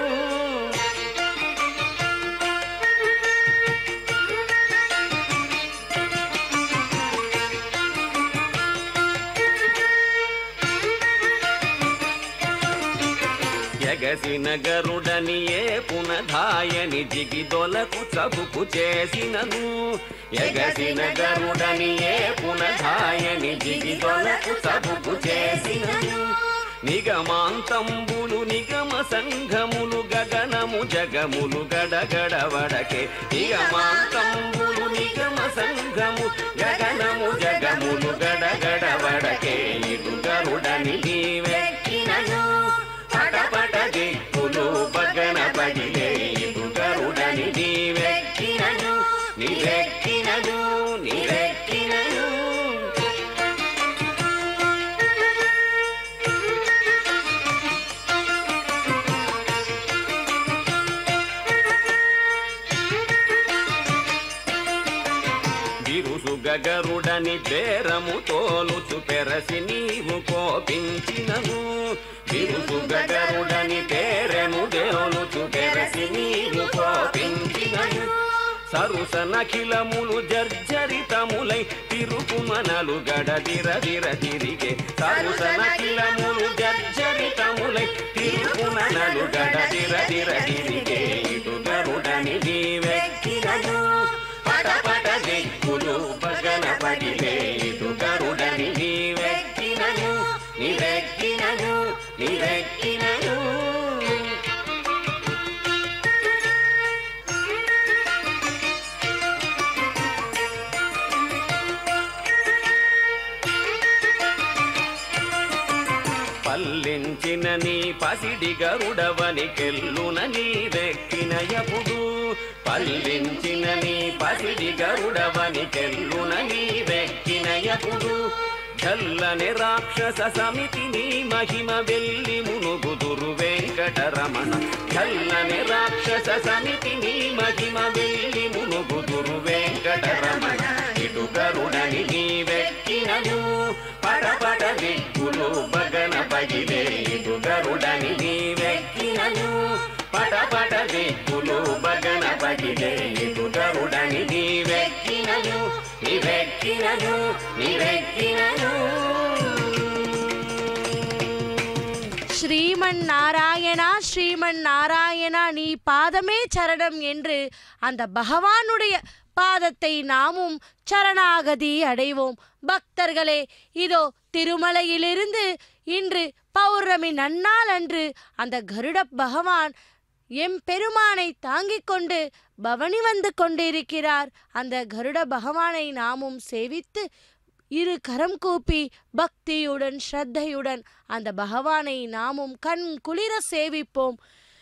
ఎగసిన గరుడనియే పునధాయని జిగిదొలకు చబుకు చేసినను ఎగసిన గరుడనియే పునధాయని జిగిదొలకు చబుకు చేసినను నిగమాంతంబులు నిగమ సంఘములు గగనము జగములు గడగడవడకే నిగమాంతంబులు నిగమ సంఘము గగనము జగములు గడగడవడకే ఇటు గరుడని నీవెక్కినను పటపట దిక్కులు బగన పగిలే ఇటు గరుడని నీవెక్కినను నీవెక్కినను నీవెక్కినను గరుడని బేరము తోలుచు పెరసి నీవు కోపించినను బిరుసుగ గరుడని బేరము తోలుచు పెరసి నీవు కోపించినను సరుస నఖిలములు జర్జరితములై తిరుకుమనలు గడదిరదిర తిరిగే సరుస నఖిలములు జర్జరితములై తిరుకుమనలు గడదిరదిర తిరిగే ఇటు గరుడని నీవెక్కినను పటపట దిక్కులు బగన పగిలే ఇటు గరుడని నీవెక్కినను నీవెక్కినను నీవెక్కినను పల్లించిన నీ పసిడి గరుడవని కెల్లున నీవెక్కినయపుడు పల్లించిన నీ పసిడి గరుడవని కెల్లున నీవెక్కినయపుడు చల్లని రాక్షస సమితి నీ మహిమ వెళ్ళి మునుగుదురు వెంకటరమణ చల్లని రాక్షస సమితి నీ మహిమ వెళ్ళి మునుగుదురు వెంకటరమణ ఇటు గరుడని నీవెక్కినను పటపట దిక్కులు బగన పగిలే ఇటు గరుడని నీవెక్కినను పటపట దిక్కులు బగన పగిలే ఇటు గరుడని నీవెక్కినను నీవెక్కినను నీవెక్కినను ஸ்ரீமன்னாராயணா ஸ்ரீமன்னாராயணா நீ பாதமே சரணம் என்று அந்த பகவானுடைய பாதத்தை நாமும் சரணாகதி அடைவோம். பக்தர்களே, இதோ திருமலையிலிருந்து இன்று பௌர்ணமி நன்னாள் அன்று அந்த கருட பகவான் எம்பெருமானை தாங்கிக் கொண்டு பவனி வந்து கொண்டிருக்கிறார். அந்த கருட பகவானை நாமும் சேவித்து இரு கரம் கூப்பி பக்தியுடன் ஸ்ரத்தையுடன் அந்த பகவானை நாமும் கண் குளிர சேவிப்போம்.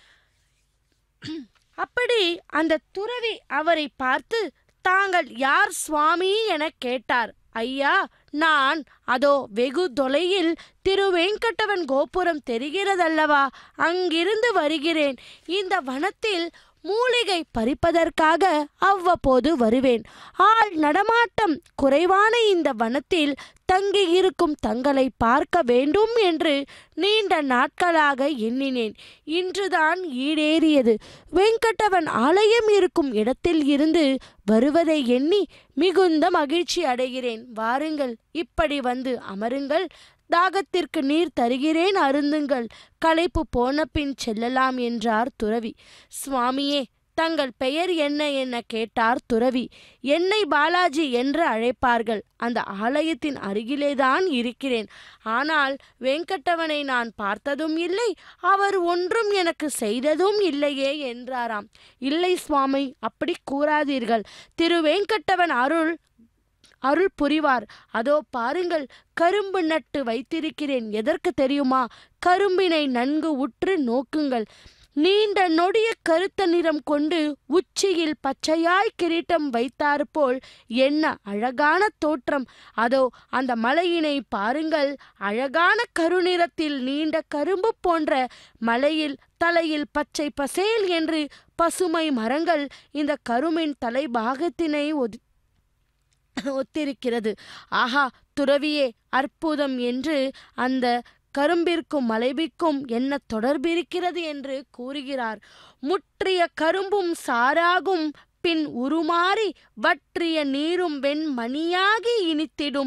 அப்படி அந்த துறவி அவரை பார்த்து, தாங்கள் யார் சுவாமி என கேட்டார். ஐயா, நான் அதோ வெகு தொலையில் திருவேங்கடவன் கோபுரம் தெரிகிறதல்லவா, அங்கிருந்து வருகிறேன். இந்த வனத்தில் மூலிகை பறிப்பதற்காக அவ்வப்போது வருவேன். ஆள் நடமாட்டம் குறைவான இந்த வனத்தில் தங்கியிருக்கும் தங்களை பார்க்க வேண்டும் என்று நீண்ட நாட்களாக எண்ணினேன். இன்றுதான் ஈடேறியது. வெங்கடவன் ஆலயம் இருக்கும் இடத்தில் இருந்து வருவதை எண்ணி மிகுந்த மகிழ்ச்சி அடைகிறேன். வாருங்கள், இப்படி வந்து அமருங்கள். தாகத்திற்கு நீர் தருகிறேன், அருந்துங்கள். களைப்பு போன பின் செல்லலாம் என்றார் துறவி. சுவாமியே, தங்கள் பெயர் என்ன என கேட்டார் துறவி. என்னை பாலாஜி என்று அழைப்பார்கள். அந்த ஆலயத்தின் அருகிலேதான் இருக்கிறேன். ஆனால் வெங்கடவனை நான் பார்த்ததும் இல்லை, அவர் ஒன்றும் எனக்கு செய்ததும் இல்லையே என்றாராம். இல்லை சுவாமி, அப்படி கூறாதீர்கள். திருவேங்கடவன் அருள் புரிவார். அதோ பாருங்கள், கரும்பு நட்டு வைத்திருக்கிறேன். எதற்கு தெரியுமா? கரும்பினை நன்கு உற்று நோக்குங்கள். நீண்ட நொடிய கருத்த நிறம் கொண்டு உச்சியில் பச்சையாய் கிரீட்டம் வைத்தாற்போல் என்ன அழகான தோற்றம். அதோ அந்த மலையினை பாருங்கள். அழகான கருநிறத்தில் நீண்ட கரும்பு போன்ற மலையில் தலையில் பச்சை பசேல் என்று பசுமை மரங்கள் இந்த கரும்பின் தலைபாகத்தினை ஒத்திருக்கிறது. ஆஹா துறவியே, அற்புதம் என்று அந்த கரும்பிற்கும் மலைவிக்கும் என்ன தொடர்பிருக்கிறது என்று கூறுகிறார். முற்றிய கரும்பும் சாராகும், பின் உருமாறி வற்றிய நீரும் வெண்மணியாகி இனித்திடும்.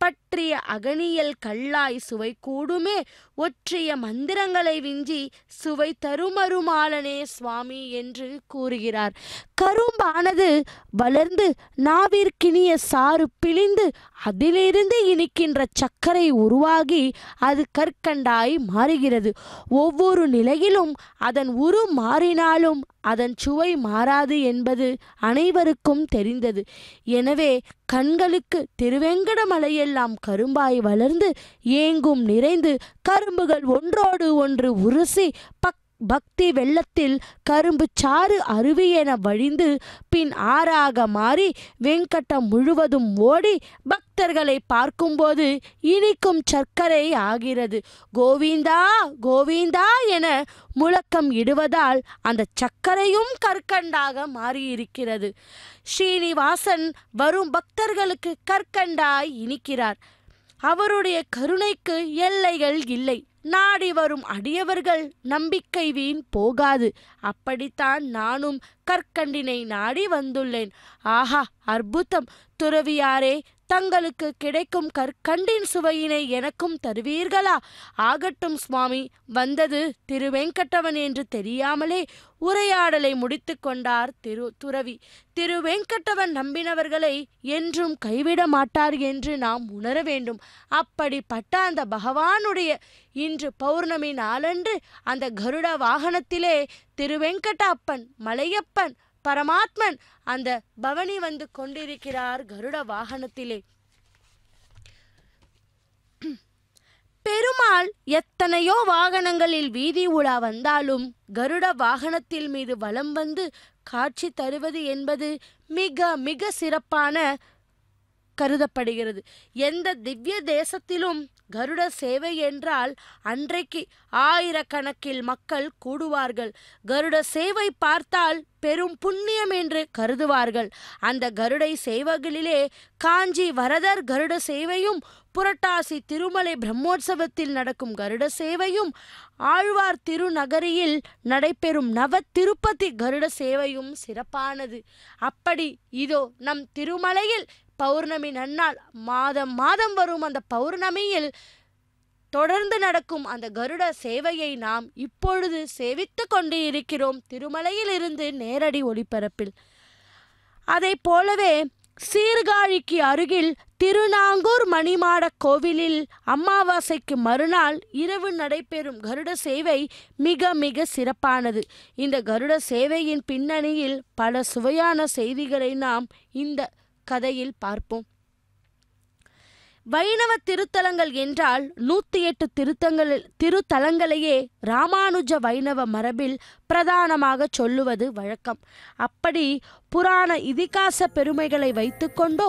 பற்றிய அகனியல் கல்லாய் சுவை கூடுமே, ஒற்றிய மந்திரங்களை விஞ்சி சுவை தருமருமாலனே சுவாமி என்று கூறுகிறார். கரும்பானது வளர்ந்து நாவிற்கினிய சாறு பிழிந்து அதிலிருந்து இனிக்கின்ற சர்க்கரை உருவாகி அது கற்கண்டாய் மாறுகிறது. ஒவ்வொரு நிலையிலும் அதன் உரு மாறினாலும் அதன் சுவை மாறாது என்பது அனைவருக்கும் தெரிந்தது. எனவே கண்களுக்கு திருவேங்கடமலையெல்லாம் கரும்பாய் வளர்ந்து ஏங்கும் நிறைந்து கரும்புகள் ஒன்றோடு ஒன்று உரசி பக்தி வெள்ளத்தில் கரும்பு சாறு அருவி என வழிந்து பின் ஆறாக மாறி வெங்கடம் முழுவதும் ஓடி பக்தர்களை பார்க்கும்போது இனிக்கும் சர்க்கரை ஆகிறது. கோவிந்தா கோவிந்தா என முழக்கம் இடுவதால் அந்த சர்க்கரையும் கற்கண்டாக மாறியிருக்கிறது. ஸ்ரீனிவாசன் வரும் பக்தர்களுக்கு கற்கண்டாய் இனிக்கிறார். அவருடைய கருணைக்கு எல்லைகள் இல்லை. நாடி வரும் அடியவர்கள் நம்பிக்கை வீண் போகாது. அப்படித்தான் நானும் கற்கண்டினை நாடி வந்துள்ளேன். ஆஹா, அற்புதம்! துறவியாரே, தங்களுக்கு கிடைக்கும் கற்கண்டின் சுவையினை எனக்கும் தருவீர்களா? ஆகட்டும் சுவாமி. வந்தது திருவேங்கடவன் என்று தெரியாமலே உரையாடலை முடித்து கொண்டார் துறவி. திருவேங்கடவன் நம்பினவர்களை என்றும் கைவிட மாட்டார் என்று நாம் உணர வேண்டும். அப்படிப்பட்ட அந்த பகவானுடைய இன்று பௌர்ணமி நாளன்று அந்த கருட வாகனத்திலே திருவேங்கடப்பன் மலையப்பன் பரமாத்மன் அந்த பவனி வந்து கொண்டிருக்கிறார். கருட வாகனத்திலே பெருமாள் எத்தனையோ வாகனங்களில் வீதி உலா வந்தாலும் கருட வாகனத்தில் மீது வலம் வந்து காட்சி தருவது என்பது மிக மிக சிறப்பான கருதப்படுகிறது. எந்த திவ்ய தேசத்திலும் கருட சேவை என்றால் அன்றைக்கு ஆயிரக்கணக்கில் மக்கள் கூடுவார்கள். கருட சேவை பார்த்தால் பெரும் புண்ணியம் என்று கருதுவார்கள். அந்த கருடை சேவைகளிலே காஞ்சி வரதர் கருட சேவையும், புரட்டாசி திருமலை பிரம்மோற்சவத்தில் நடக்கும் கருட சேவையும், ஆழ்வார் திருநகரியில் நடைபெறும் நவ திருப்பதி கருட சேவையும் சிறப்பானது. அப்படி இதோ நம் திருமலையில் பௌர்ணமி நன்னாள் மாதம் மாதம் வரும் அந்த பௌர்ணமியில் தொடர்ந்து நடக்கும் அந்த கருட சேவையை நாம் இப்பொழுது சேவித்து கொண்டு இருக்கிறோம் திருமலையில் இருந்து நேரடி ஒளிபரப்பில். அதை போலவே சீர்காழிக்கு அருகில் திருநாங்கூர் மணிமாட கோவிலில் அமாவாசைக்கு மறுநாள் இரவு நடைபெறும் கருட சேவை மிக மிக சிறப்பானது. இந்த கருட சேவையின் பின்னணியில் பல சுவையான செய்திகளை நாம் இந்த கதையில் பார்ப்போம். வைணவ திருத்தலங்கள் என்றால் 108 திருத்தலங்களையே ராமானுஜ வைணவ மரபில் பிரதானமாக சொல்லுவது வழக்கம். அப்படி புராண இதிகாச பெருமைகளை வைத்துக்கொண்டோ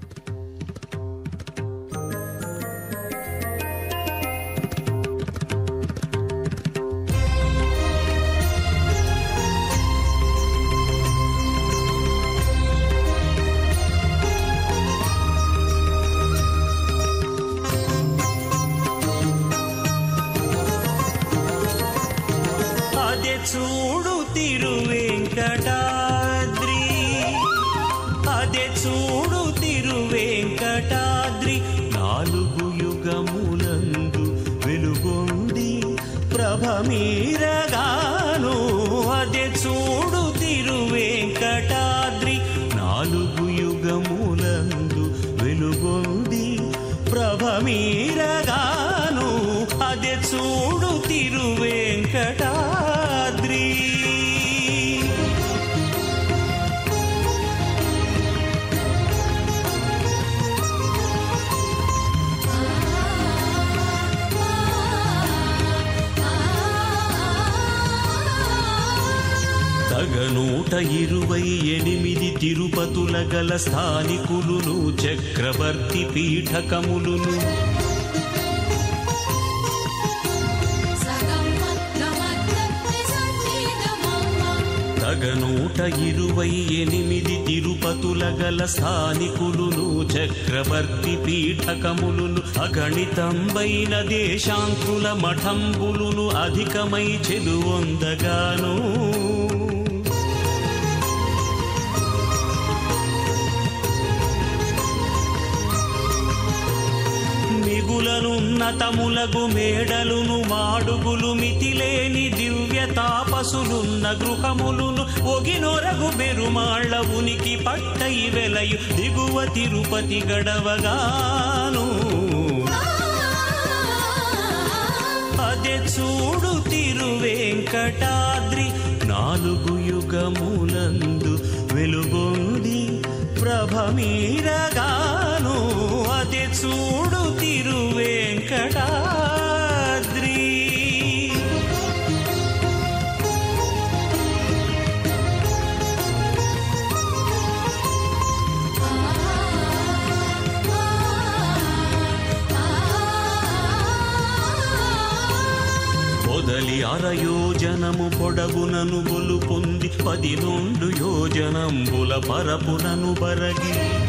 చూడు తిరువేంకటాద్రి, అదే చూడు తిరువేంకటాద్రి, నాలుగు యుగములందు వెలుగొంది ప్రభమీరగాను. అదే చూడు తిరువేంకటాద్రి, నాలుగు యుగములందు వెలుగొంది ప్రభమీరగాను. అదే చూడు తిరువేంకటాద్రి. తగ 128 తిరుపతుల గల స్థానికులును చక్రవర్తి పీఠకములును తగ 128 తిరుపతుల గల స్థానికులును చక్రవర్తి పీఠకములును అగణితంబైన దేశాంకుల మఠంబులును అధికమై చెలువొందగాను. ఉన్నతములగు మేడలును మాడుగులు మితిలేని దివ్య తాపసులున్న గృహములును ఒగినొరగు బెరుమాళ్ల ఉనికి పట్టై వెలయు దిగువ తిరుపతి గడవగాను అదే చూడు తిరువేంకటాద్రి నాలుగు యుగములందు వెలుగొంది ప్రభమీరగాను అదే చూడు తిరువేంకటాద్రి మొదలి 6 యోజనము పొడవునను గొలు పొంది 12 యోజనంబుల పరపునను బరగి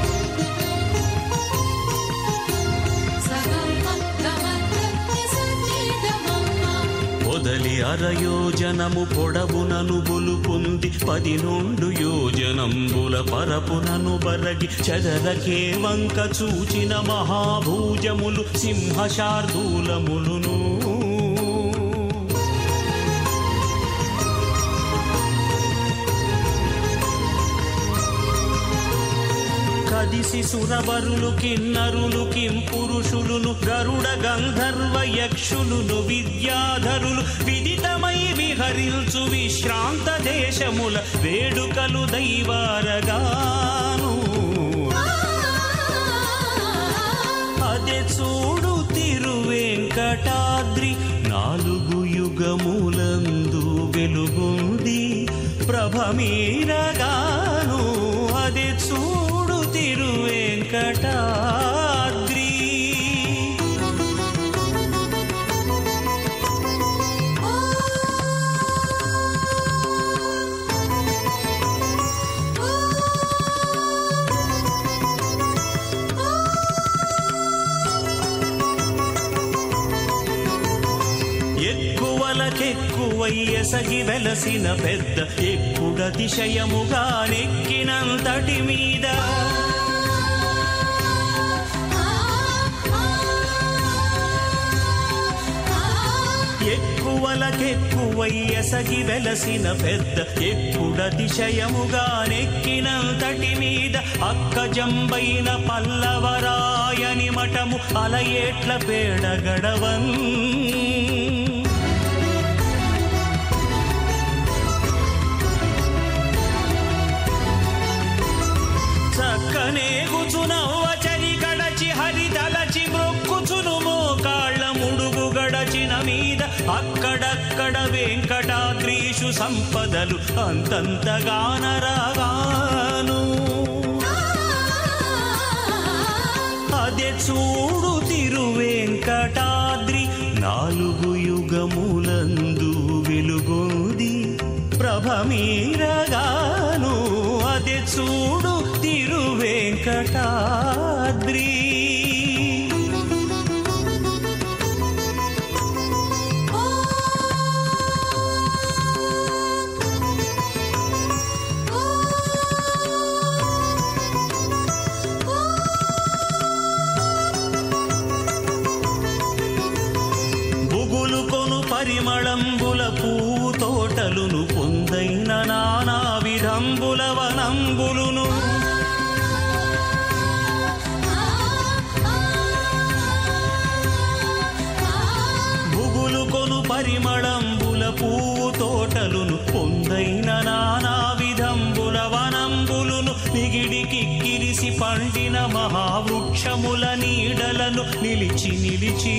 మొదలి 6 యోజనము పొడవునను గొలు పొంది 12 యోజనంబుల పరపునను బరగి చదరకే వంక చూచిన మహాభూజములు సింహశార్దూలములును కదిసి సురవరులు కిన్నరులు కింపురుషులును గరుడ గంధర్వ యక్షులును విద్యాధరులు విదితమై విహరించు విశ్రాంత దేశముల వేడుకలు దైవారగాను అదే చూడు తిరువేంకటాద్రి నాలుగు యుగములందు వెలుగొంది ప్రభమీరగాను అదే చూడు తిరువేంకటాద్రి ఎక్కువలకెక్కువై ఎసగి వెలసిన పెద్ద ఎక్కుడతిశయముగా నెక్కినంతటి మీద ఎక్కువలకెక్కువై ఎసగి వెలసిన పెద్ద ఎక్కుడతిశయముగా నెక్కినంతటి మీద అక్కజంబైన పల్లవరాయని మఠము అలయేట్ల పేడగడవన్ చక్కనేగుచునవ్వచరి గడచి హరిదలచి మ్రొక్కుచును మోకాళ్ళ ముడుగు గడచిన మీద అక్కడక్కడ వెంకటాద్రీషు సంపదలు అంతంతగానరాగాను అదే చూడు తిరువేంకటాద్రి నాలుగు యుగములందు వెలుగొంది ప్రభమీరగాను అదే చూడు తిరువేంకటాద్రి బుగులు కొను పరిమళంబుల పువ్వు తోటలును పొందైన నానా విధంబుల వనంబులును బుగులు కొను పరిమళంబుల పువ్వు తోటలును పొందైన నానా విధంబుల వనంబులును నిగిడికిక్కిరిసి పండిన మహావృక్షముల నీడలను నిలిచి నిలిచి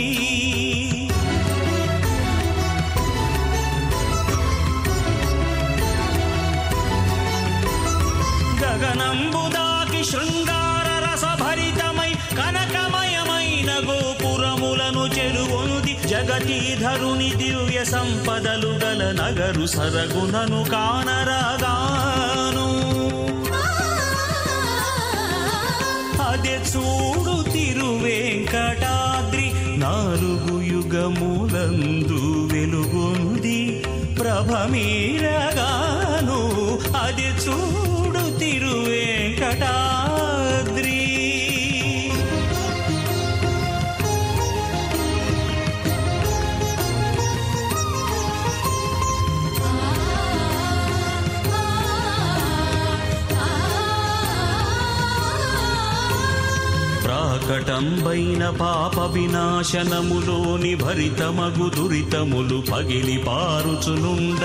గగనంబుదాకి శృంగార రసభరితమై కనకమయమైన గోపురములను చెరువొంది జగతీధరుని దివ్య సంపదలు గల నగరు సరగునను కానరాగాను అదే చూడు తిరువేంకటాద్రి నాలుగు యుగములందు వెలుగొంది ప్రభమీరగాను అదే చూడు తిరువేంకటాద్రి ప్రాకటంబైన పాప వినాశనములోని భరితమగు దురితములు పగిలి పారుచునుండ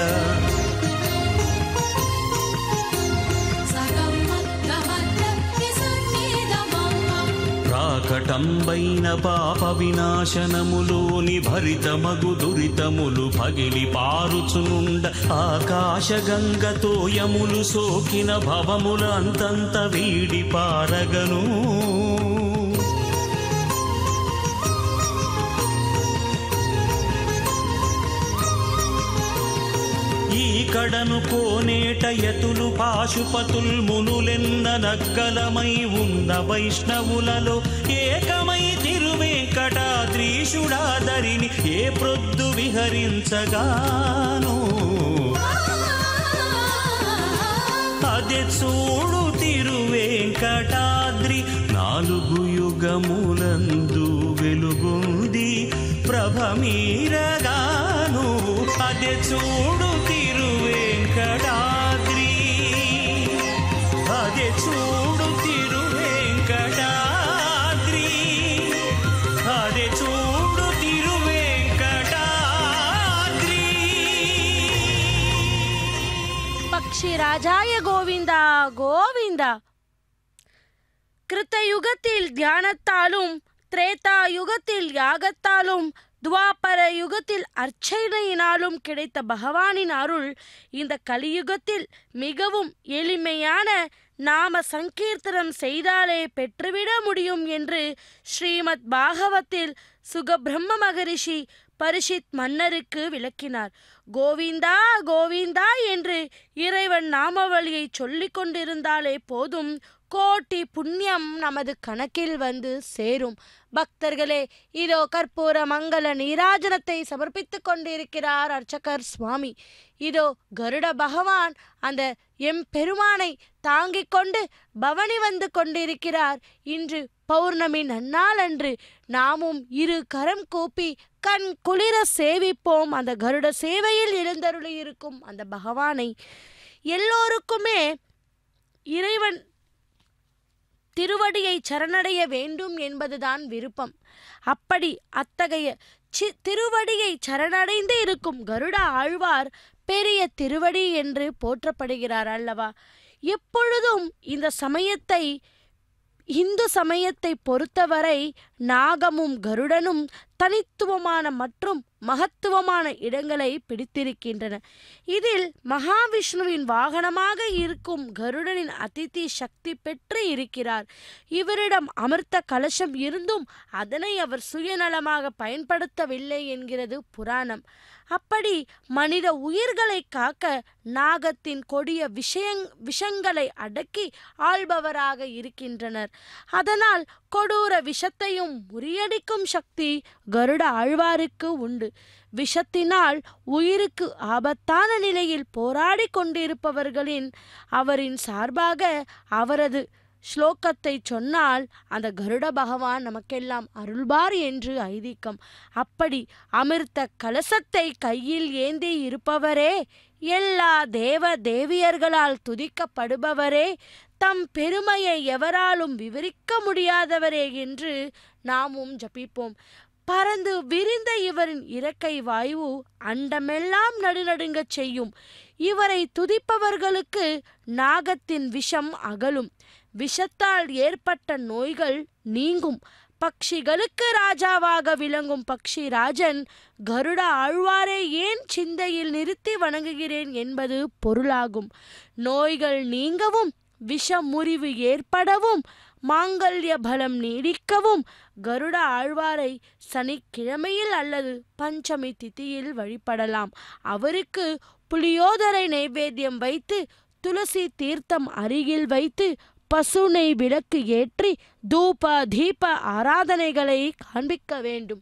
ప్రాకటంబైన పాప వినాశనములోని భరితమగు దురితములు పగిలి పారుచునుండ ఆకాశ గంగతో యములు సోకిన భవముల అంతంత వీడి పారగను ఈ కడను కోనేట యతులు పాశుపతుల్ మునులెన్న నగ్గలమై ఉన్న వైష్ణవులలో ఏకమై తిరువేంకటాద్రీషుడాదరిని ఏ ప్రొద్దు విహరించగాను అదే చూడు తిరువేంకటాద్రి నాలుగు యుగములందు వెలుగొంది ప్రభమీరగాను అదే చూడు తిరువేంకటాద్రి అదే చూడు తిరువేంకటాద్రి అదే చూడు తిరువేంకటాద్రి പക്ഷിരാജായ ഗോവിന്ദ ഗോവിന്ദ. கிருத்தயுகத்தில் தியானத்தாலும், திரேதாயுகத்தில் யாகத்தாலும், துவாபர யுகத்தில் அர்ச்சனையினாலும் கிடைத்த பகவானின் அருள் இந்த கலியுகத்தில் மிகவும் எளிமையான நாம சங்கீர்த்தனம் செய்தாலே பெற்றுவிட முடியும் என்று ஸ்ரீமத் பாகவத்தில் சுகபிரம்ம மகரிஷி பரிஷித் மன்னருக்கு விளக்கினார். கோவிந்தா கோவிந்தா என்று இறைவன் நாமவழியை சொல்லிக் கொண்டிருந்தாலே போதும், கோட்டி புண்ணியம் நமது கணக்கில் வந்து சேரும். பக்தர்களே, இதோ கற்பூர மங்கள நீராஜனத்தை சமர்ப்பித்துக் கொண்டிருக்கிறார் அர்ச்சகர் சுவாமி. இதோ கருட பகவான் அந்த எம்பெருமானை தாங்கிக் கொண்டு பவனி வந்து கொண்டிருக்கிறார். இன்று பௌர்ணமி நன்னாள் அன்று நாமும் இரு கரம் கூப்பி கண் குளிர சேவிப்போம் அந்த கருட சேவையில் எழுந்தருளி இருக்கும் அந்த பகவானை. எல்லோருக்குமே இறைவன் திருவடியை சரணடைய வேண்டும் என்பதுதான் விருப்பம். அப்படி அத்தகைய திருவடியை சரணடைந்து இருக்கும் கருட ஆழ்வார் பெரிய திருவடி என்று போற்றப்படுகிறார் அல்லவா? எப்பொழுதும் இந்த சமயத்தை, இந்து சமயத்தை பொறுத்தவரை நாகமும் கருடனும் தனித்துவமான மற்றும் மகத்துவமான இடங்களை பிடித்திருக்கின்றன. இதில் மகாவிஷ்ணுவின் வாகனமாக இருக்கும் கருடனின் அதிதி சக்தி பெற்று இருக்கிறார். இவரிடம் அமிர்த கலசம் இருந்தும் அதனை அவர் சுயநலமாக பயன்படுத்தவில்லை என்கிறது புராணம். அப்படி மனித உயிர்களை காக்க நாகத்தின் கொடிய விஷங்களை அடக்கி ஆள்பவராக இருக்கின்றனர். அதனால் கொடூர விஷத்தையும் முறியடிக்கும் சக்தி கருட ஆழ்வாருக்கு உண்டு. விஷத்தினால் உயிருக்கு ஆபத்தான நிலையில் போராடி கொண்டிருப்பவர்களின் அவரின் சார்பாக அவரது ஸ்லோகத்தை சொன்னால் அந்த கருட பகவான் நமக்கெல்லாம் அருள்பார் என்று ஐதீகம். அப்படி அமிர்த கலசத்தை கையில் ஏந்தி இருப்பவரே, எல்லா தேவ தேவியர்களால் துதிக்கப்படுபவரே, தம் பெருமையை எவராலும் விவரிக்க முடியாதவரே என்று நாமும் ஜபிப்போம். பறந்து விரிந்த இவரின் இறக்கை வாயு அண்டமெல்லாம் நடுநடுங்கச் செய்யும். இவரை துதிப்பவர்களுக்கு நாகத்தின் விஷம் அகலும். விஷத்தால் ஏற்பட்ட நோய்கள் நீங்கும். பக்ஷிகளுக்கு ராஜாவாக விளங்கும் பக்ஷி ராஜன் கருட ஆழ்வாரை ஏன் சிந்தையில் நிறுத்தி வணங்குகிறேன் என்பது பொருளாகும். நோய்கள் நீங்கவும், விஷ முறிவு ஏற்படவும், மாங்கல்ய பலம் நீடிக்கவும் கருட ஆழ்வாரை சனிக்கிழமையில் அல்லது பஞ்சமி திதியில் வழிபடலாம். அவருக்கு புளியோதரை நைவேத்தியம் வைத்து, துளசி தீர்த்தம் அருகில் வைத்து, பசுனை விளக்கு ஏற்றி தூப தீப ஆராதனைகளை காண்பிக்க வேண்டும்.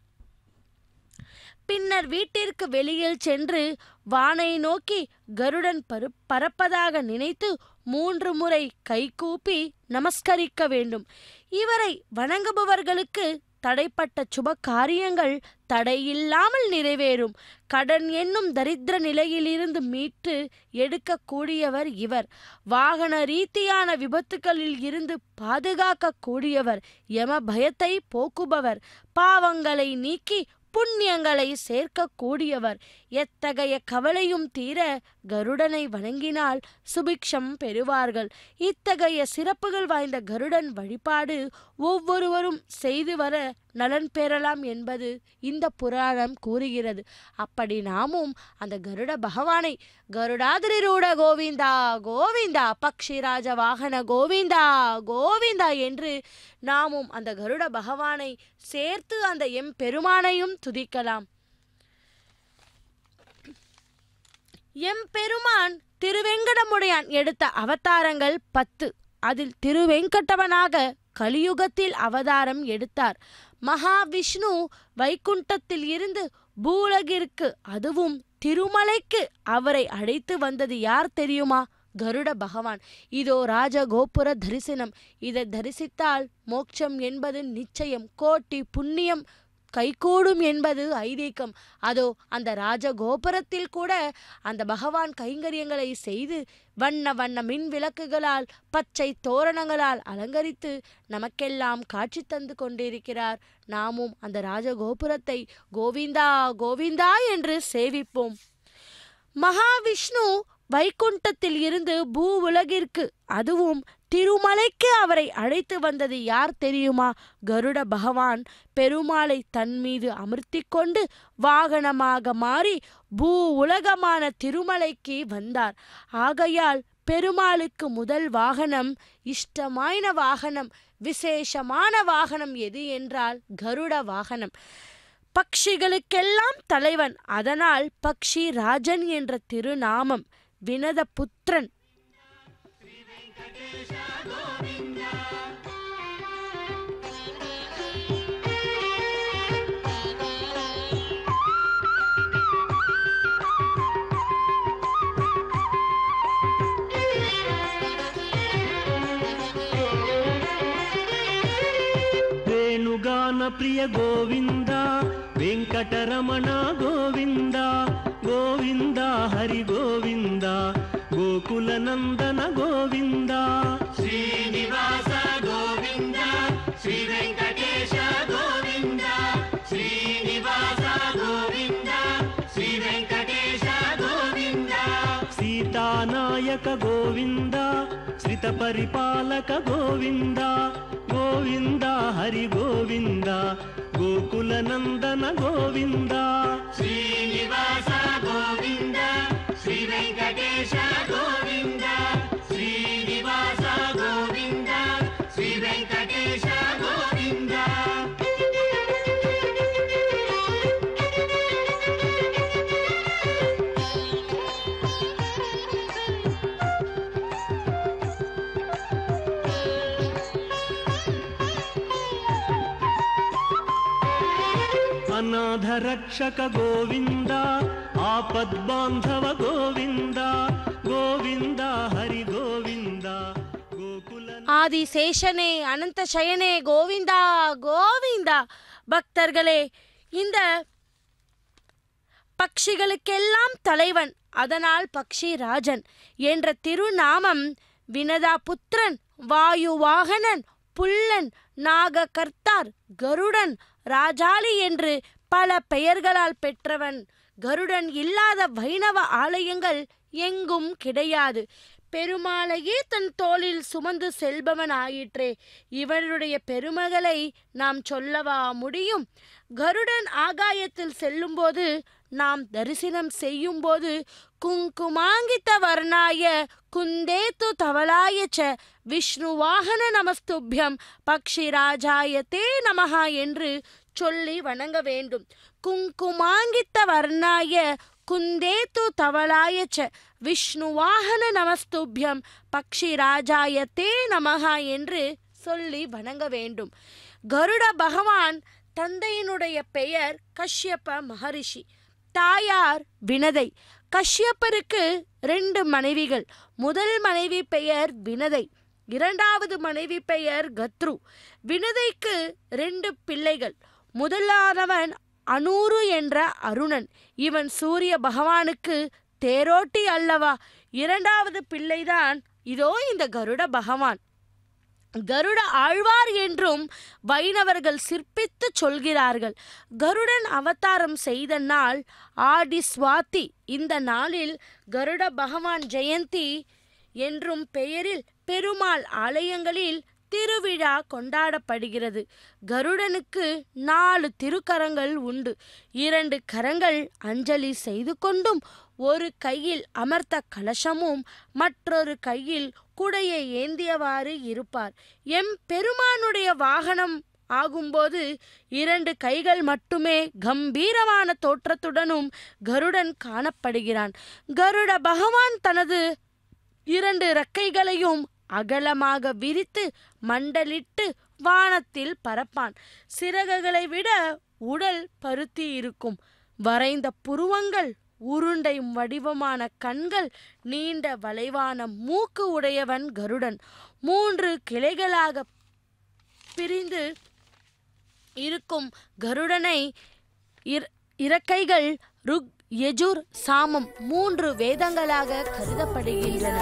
பின்னர் வீட்டிற்கு வெளியில் சென்று வானை நோக்கி கருடன் பறப்பதாக நினைத்து 3 முறை கைகூப்பி நமஸ்கரிக்க வேண்டும். இவரை வணங்குபவர்களுக்கு தடைப்பட்ட சுப காரியங்கள் தடையில்லாமல் நிறைவேறும். கடன் என்னும் தரித்திர நிலையிலிருந்து மீட்டு எடுக்கக்கூடியவர் இவர். வாகன ரீதியான விபத்துகளில் இருந்து பாதுகாக்க கூடியவர். யம பயத்தை போக்குபவர். பாவங்களை நீக்கி புண்ணியங்களை சேர்க்கக்கூடியவர். எத்தகைய கவலையும் தீர கருடனை வணங்கினால் சுபிக்ஷம் பெறுவார்கள். இத்தகைய சிறப்புகள் வாய்ந்த கருடன் வழிபாடு ஒவ்வொருவரும் செய்து வர நலன் பெறலாம் என்பது இந்த புராணம் கூறுகிறது. அப்படி நாமும் அந்த கருட பகவானை கருடாதிரூட கோவிந்தா கோவிந்தா, பக்ஷிராஜ வாகன கோவிந்தா கோவிந்தா என்று நாமும் அந்த கருட பகவானை சேர்த்து அந்த எம்பெருமானையும் துதிக்கலாம். எம்பெருமான் திருவெங்கடமுடையான் எடுத்த அவதாரங்கள் 10. அதில் திருவெங்கடவனாக கலியுகத்தில் அவதாரம் எடுத்தார். மகாவிஷ்ணு வைகுண்டத்தில் இருந்து பூலகிற்கு, அதுவும் திருமலைக்கு அவரை அழைத்து வந்தது யார் தெரியுமா? கருட பகவான். இதோ ராஜகோபுர தரிசனம். இதை தரிசித்தால் மோட்சம் என்பது நிச்சயம். கோட்டி புண்ணியம் கைகூடும் என்பது ஐதீகம். அதோ அந்த ராஜகோபுரத்தில் கூட அந்த பகவான் கைங்கரியங்களை செய்து வண்ண வண்ண மின் விளக்குகளால் பச்சை தோரணங்களால் அலங்கரித்து நமக்கெல்லாம் காட்சி தந்து கொண்டிருக்கிறார். நாமும் அந்த ராஜகோபுரத்தை கோவிந்தா கோவிந்தா என்று சேவிப்போம். மகாவிஷ்ணு வைகுண்டத்தில் இருந்து பூ உலகிற்கு, அதுவும் திருமலைக்கு அவரை அழைத்து வந்தது யார் தெரியுமா? கருட பகவான் பெருமாளை தன் மீது அமர்த்தி கொண்டு வாகனமாக மாறி பூ உலகமான திருமலைக்கு வந்தார். ஆகையால் பெருமாளுக்கு முதல் வாகனம், இஷ்டமான வாகனம், விசேஷமான வாகனம் எது என்றால் கருட வாகனம். பக்ஷிகளுக்கெல்லாம் தலைவன். அதனால் பக்ஷி ராஜன் என்ற திருநாமம். வினத புத்திரன். ವೇಣುಗಾನ ಪ್ರಿಯ ಗೋವಿಂದ ವೆಂಕಟರಮಣ ಗೋವಿಂದ ಗೋವಿಂದ ಹರಿ ಗೋವಿಂದ ಗೋಕುಲ ನಂದನ ಗೋವಿಂದ ಶ್ರೀನಿವಾಸ ಗೋವಿಂದ ಶ್ರೀ ವೆಂಕಟೇಶ ಗೋವಿಂದ ಶ್ರೀನಿವಾಸ ಗೋವಿಂದ ಶ್ರೀ ವೆಂಕಟೇಶ ಗೋವಿಂದ ಸೀತಾನಾಯಕ ಗೋವಿಂದ ಶ್ರಿತ ಪರಿಪಾಲಕ ಗೋವಿಂದ ಗೋವಿಂದ ಹರಿ ಗೋವಿಂದ ಗೋಕುಲ ನಂದನ ಗೋವಿಂದ ಶ್ರೀನಿವಾಸ ಗೋವಿಂದ ಶ್ರೀ ವೆಂಕಟೇಶ ಗೋವಿಂದ ಶ್ರೀನಿವಾಸ ಗೋವಿಂದ ಶ್ರೀ ವೆಂಕಟೇಶ ಗೋವಿಂದ. ಅನಾಥ ರಕ್ಷಕ ಗೋವಿಂದ ಆಪದ್ಬಾಂಧವ ಗೋವಿಂದ ಗೋವಿಂದ ಹರಿ ಗೋವಿಂದ ಗೋಕುಲ ஆதிசேஷனே, அனந்த சயனே, கோவிந்தா கோவிந்தா. பக்தர்களே, இந்த பக்ஷிகளுக்கெல்லாம் தலைவன், அதனால் பக்ஷி ராஜன் என்ற திருநாமம் வினதா புத்திரன், வாயு வாகனன், புல்லன், நாககர்த்தார், கருடன், ராஜாளி என்று பல பெயர்களால் பெற்றவன். கருடன் இல்லாத வைணவ ஆலயங்கள் எங்கும் கிடையாது. பெருமாளையே தன் தோளில் சுமந்து செல்பவன் ஆயிற்றே. இவனுடைய பெருமகளை நாம் சொல்லவா முடியும்? கருடன் ஆகாயத்தில் செல்லும்போது, நாம் தரிசனம் செய்யும்போது குங்குமாங்கித வர்ணாய குந்தேத்து தவளாய ச விஷ்ணு வாகன நமஸ்துபியம் பக்ஷிராஜாய தே நமஹா என்று சொல்லி வணங்க வேண்டும். குங்குமாங்கித்த வர்ணாய குந்தேத்து தவளாய ச விஷ்ணு வாகன நமஸ்துபியம் பக்ஷிராஜாய தே நமஹா என்று சொல்லி வணங்க வேண்டும். கருட பகவான் தந்தையினுடைய பெயர் கஷ்யப மகரிஷி, தாயார் வினதை. கஷ்யப்பருக்கு 2 மனைவிகள். முதல் மனைவி பெயர் வினதை, இரண்டாவது மனைவி பெயர் கத்ரு. வினதைக்கு 2 பிள்ளைகள். முதலானவன் அனூரு என்ற அருணன். இவன் சூரிய பகவானுக்கு தேரோட்டி அல்லவா. இரண்டாவது பிள்ளைதான் இதோ இந்த கருட பகவான். கருட ஆழ்வார் என்றும் வைணவர்கள் சிற்பித்து சொல்கிறார்கள். கருடன் அவதாரம் செய்த நாள் ஆடி சுவாதி. இந்த நாளில் கருட பகவான் ஜெயந்தி என்றும் பெயரில் பெருமாள் ஆலயங்களில் திருவிழா கொண்டாடப்படுகிறது. கருடனுக்கு 4 திருக்கரங்கள் உண்டு. 2 கரங்கள் அஞ்சலி செய்து கொண்டும், ஒரு கையில் அமர்த்த கலசமும் மற்றொரு கையில் குடையை ஏந்தியவாறு இருப்பார். எம் பெருமானுடைய வாகனம் ஆகும்போது 2 கைகள் மட்டுமே கம்பீரமான தோற்றத்துடனும் கருடன் காணப்படுகிறான். கருட பகவான் தனது 2 இறக்கைகளையும் அகலமாக விரித்து மண்டலிட்டு வானத்தில் பறப்பான். சிறகுகளை விட உடல் பருத்தி இருக்கும். வரைந்த புருவங்கள், உருண்டை வடிவமான கண்கள், நீண்ட வளைவான மூக்கு உடையவன் கருடன். 3 கிளைகளாக பிரிந்து இருக்கும் கருடனை இறக்கைகள் ருக், யஜுர், சாமம் 3 வேதங்களாக கருதப்படுகின்றன.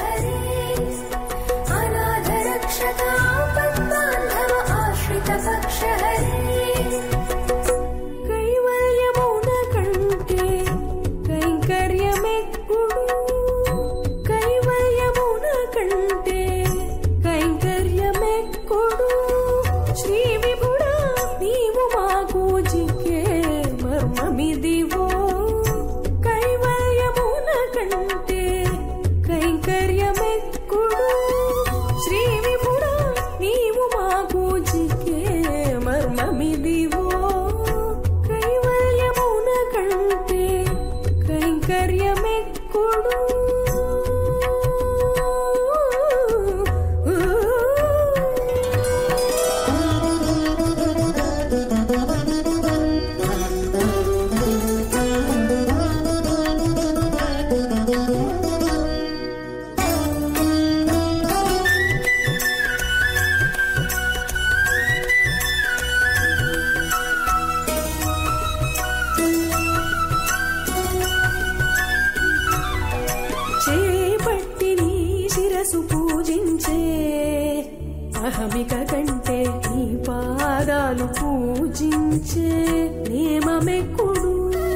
అహమిక కంటే నీ పాదాలు పూజించే నేమమెక్కుడు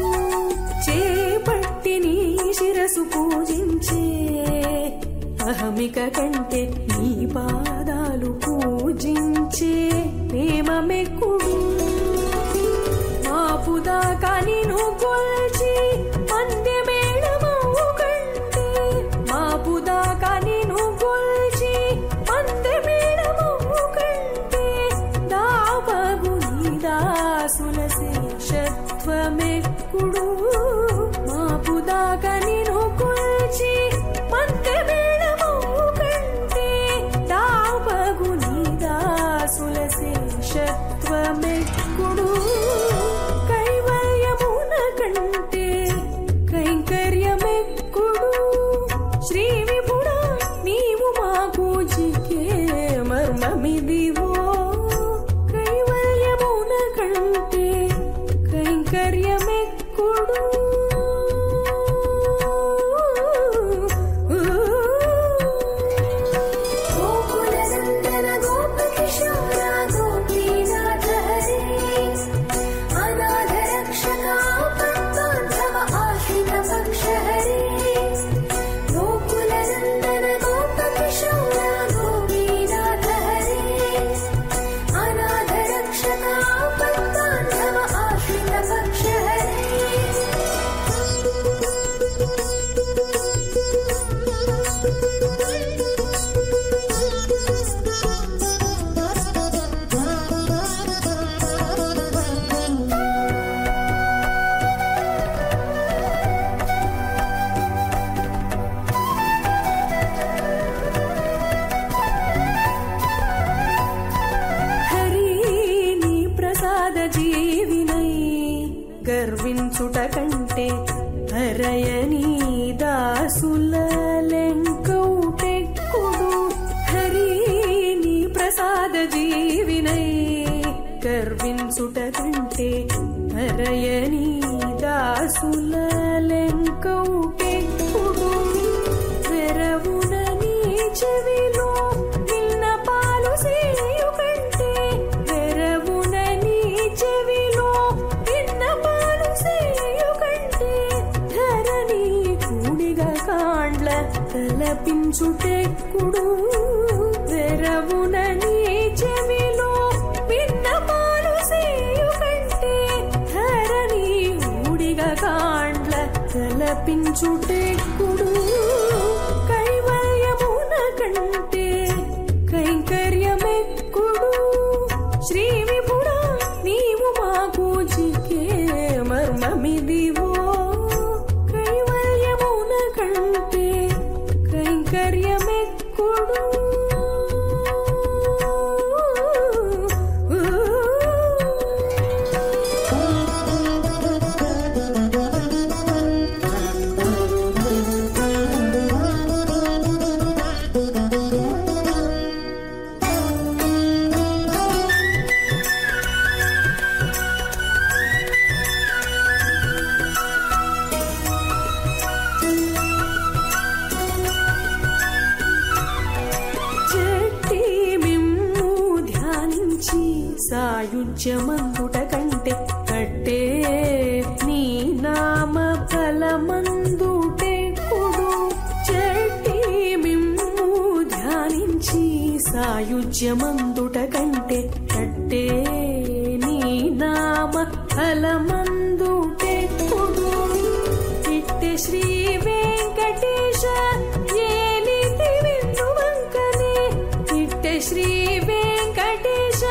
చేపట్టి నీ శిరసు పూజించే అహమిక కంటే నీ పాదాలు పూజించే నేమమెక్కుడు మాపుదాకా నిన్ను కొల్చి అందే మేళమవు కంటే మాపుదాకా నిన్ను కొల్చి అందే మేళమవు కంటే దాపగు నీ దాసుల శేషత్వమెక్కుడు మాపుదాకా నిన్ను కొల్చి అందే మేళమవు కంటే దాపగు నీ దాసుల శేషత్వమెక్కుడు గర్వించుట కంటే హరయని దాసుల లెంకౌటెక్కుడు హరి తలపించుటెక్కుడు తెరవున నీ చెవిలో విన్నపాలు సేయు కంటే ధరణి ఊడిగా కాండ్ల తలపించుటెక్కుడు కైవల్యమున కంటే కైంకర్యమెక్కుడు శ్రీ విపుడా నీవు మాకు చికే మర్మమిదివో కైవల్యమున కంటే కైంకర్యమెక్కుడు సాయుజ్యమందుట కంటే కట్టే నీ నామ ఫలమందుటే కుడు చెట్టి మిమ్ము ధ్యానించి సాయుజ్యమందుట కంటే కట్టే నీ నామ ఫలమందుటే కుడు ఇట్టే శ్రీ వెంకటేశ ఏలితి విందువంకనే ఇట్టే శ్రీ వెంకటేశ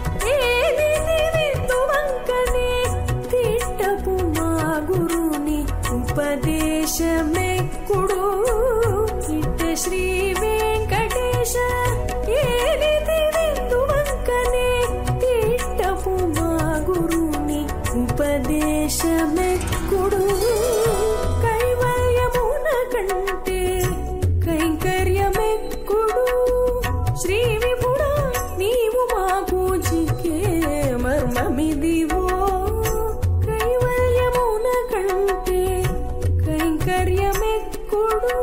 తిట్టపు మా గురుని ఉపదేశమెక్కుడు ఇట్టే శ్రీ వెంకటేశ ఏలితి విందువంకనే తిట్టపు మా గురుని ఉపదేశమెక్కుడు కైవల్యమున కంటే కైంకర్యమెక్కుడు శ్రీ విపుడా నీవు మాకు చికే మర్మమిదివో కైవల్యమున కంటే కైంకర్యమెక్కుడు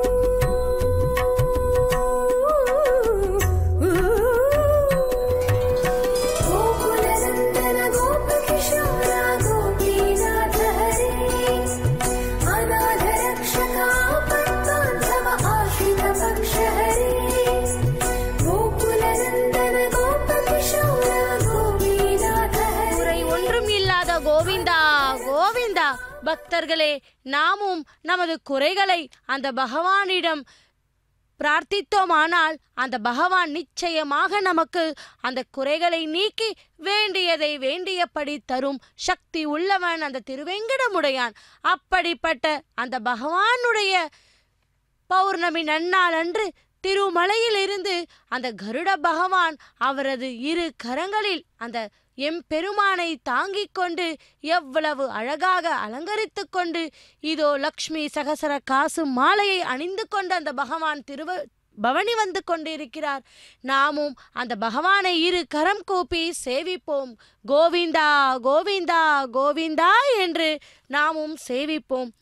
గోకులనందన గోపకిశోర గోపీనాథ హరే అనాథ రక్షక పద్మాధవ ఆశ్రిత పక్ష హరే గోకులనందన గోపకిశోర గోపీనాథ குறை ஒன்றும் இல்லாத கோவிந்தா கோவிந்தா. பக்தர்களே, நாமும் நமது குறைகளை அந்த பகவானிடம் பிரார்த்தித்தோமானால் அந்த பகவான் நிச்சயமாக நமக்கு அந்த குறைகளை நீக்கி வேண்டியதை வேண்டியபடி தரும் சக்தி உள்ளவன் அந்த திருவேங்கடமுடையான். அப்படிப்பட்ட அந்த பகவானுடைய பௌர்ணமி நன்னாள் அன்று திருமலையிலிருந்து அந்த கருட பகவான் அவரது இரு கரங்களில் அந்த எம்பெருமானை தாங்கிக் கொண்டு எவ்வளவு அழகாக அலங்கரித்து கொண்டு இதோ லக்ஷ்மி சகசர காசு மாலையை அணிந்து கொண்டு அந்த பகவான் பவனி வந்து கொண்டிருக்கிறார். நாமும் அந்த பகவானை இரு கரம் கூப்பி சேவிப்போம். கோவிந்தா கோவிந்தா கோவிந்தா என்று நாமும் சேவிப்போம்.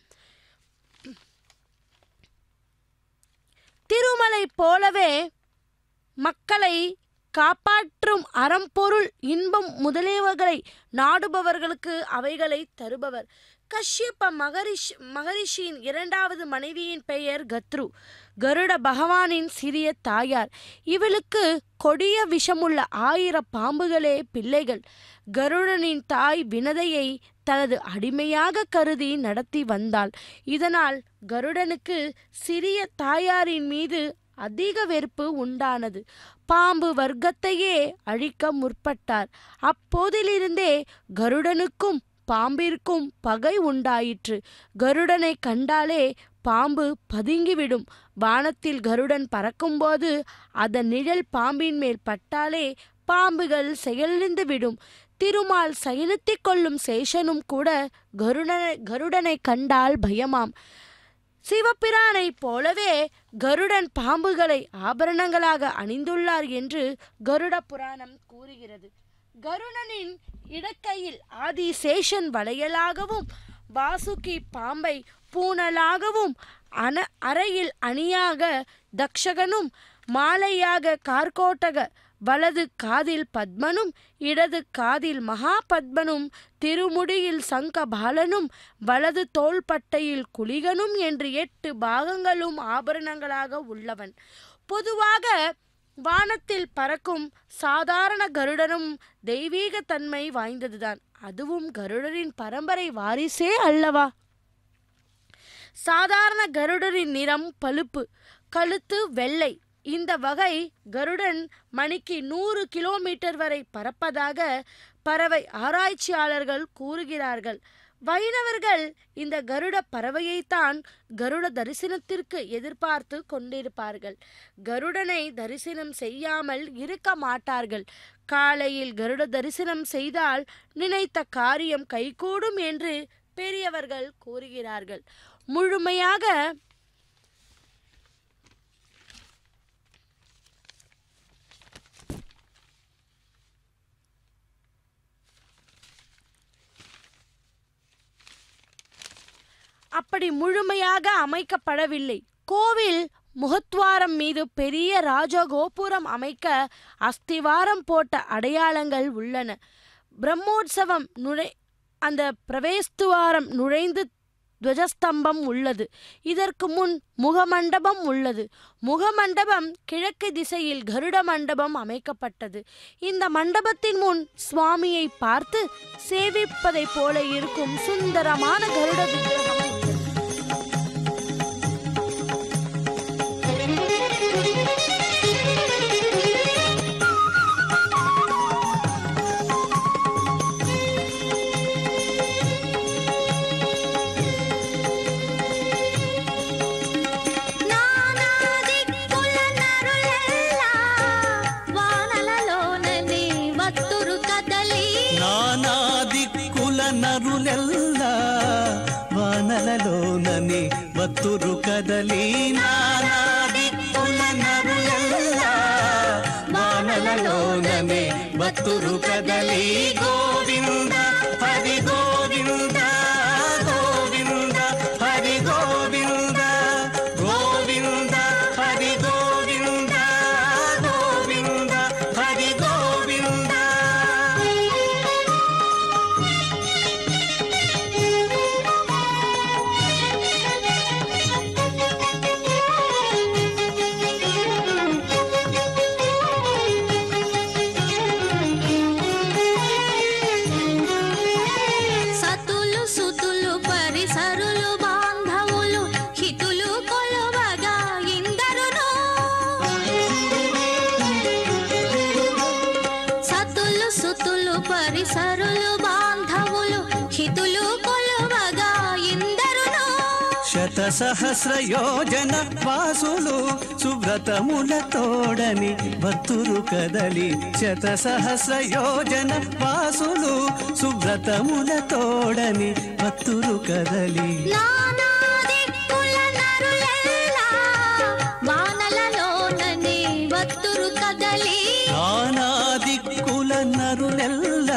திருமலை போலவே மக்களை காப்பாற்றும் அறம்பொருள் இன்பம் முதலியவர்களை நாடுபவர்களுக்கு அவைகளை தருபவர். கஷ்யப்ப மகரிஷியின் இரண்டாவது மனைவியின் பெயர் கத்ரு, கருட பகவானின் சிறிய தாயார். இவளுக்கு கொடிய விஷமுள்ள 1000 பாம்புகளே பிள்ளைகள். கருடனின் தாய் வினதையை தனது அடிமையாக கருதி நடத்தி வந்தாள். இதனால் கருடனுக்கு சிறிய தாயாரின் மீது அதிக வெறுப்பு உண்டானது. பாம்பு வர்க்கத்தையே அழிக்க முற்பட்டார். அப்போதிலிருந்தே கருடனுக்கும் பாம்பிற்கும் பகை உண்டாயிற்று. கருடனை கண்டாலே பாம்பு பதுங்கிவிடும். வானத்தில் கருடன் பறக்கும்போது அதன் நிழல் பாம்பின் மேல் பட்டாலே பாம்புகள் செயலிழந்து விடும். திருமால் சயனித்துக் கொள்ளும் சேஷனும் கூட கருடனை கண்டால் பயமாம். சிவபிரானை போலவே கருடன் பாம்புகளை ஆபரணங்களாக அணிந்துள்ளார் என்று கருட புராணம் கூறுகிறது. கருடனின் இடக்கையில் ஆதிசேஷன் வளையலாகவும் வாசுகி பாம்பை பூணலாகவும் அறையில் அணியாக தக்ஷகனும் மாலையாக கார்கோட்டக வலது காதில் பத்மனும் இடது காதில் மகாபத்மனும் திருமுடியில் சங்கபாலனும் வலது தோள்பட்டையில் குளிகனும் என்று 8 பாகங்களும் ஆபரணங்களாக உள்ளவன். பொதுவாக வானத்தில் பறக்கும் சாதாரண கருடனும் தெய்வீக தன்மை வாய்ந்ததுதான். அதுவும் கருடரின் பரம்பரை வாரிசே அல்லவா? சாதாரண கருடரின் நிறம் பழுப்பு, கழுத்து வெள்ளை. இந்த வகை கருடன் மணிக்கு 100 கிலோமீட்டர் வரை பறப்பதாக பறவை ஆராய்ச்சியாளர்கள் கூறுகிறார்கள். வைணவர்கள் இந்த கருட பறவையைத்தான் கருட தரிசனத்திற்கு எதிர்பார்த்து கொண்டிருப்பார்கள். கருடனை தரிசனம் செய்யாமல் இருக்க மாட்டார்கள். காலையில் கருட தரிசனம் செய்தால் நினைத்த காரியம் கைகூடும் என்று பெரியவர்கள் கூறுகிறார்கள். முழுமையாக அப்படி முழுமையாக அமைக்கப்படவில்லை. கோவில் முகத்வாரம் மீது பெரிய ராஜகோபுரம் அமைக்க அஸ்திவாரம் போட்ட அடையாளங்கள் உள்ளன. பிரம்மோற்சவம் அந்த பிரவேஸ்துவாரம் நுழைந்து துவஜஸ்தம்பம் உள்ளது. இதற்கு முன் முகமண்டபம் உள்ளது. முகமண்டபம் கிழக்கு திசையில் கருட மண்டபம் அமைக்கப்பட்டது. இந்த மண்டபத்தின் முன் சுவாமியை பார்த்து சேவிப்பதை போல இருக்கும் சுந்தரமான கருட விக்கிரகம் உள்ளது. నరులెల్ల వానలలోనని వత్తురు కదలి నానాదిక్కుల నరులెల్ల వానలలోనని వత్తురు కదలి గోవింద హరి గోవింద గోవింద హరి గోవింద గోవింద హరి గోవింద గోవింద హరి గోవింద. సహస్ర యోజన వాసులు సువ్రతముల తోడని భక్తురు కదలి శత సహస్ర యోజన వాసులు సువ్రతముల తోడని భక్తురు కదలి నానాదిక్కుల నరులెల్ల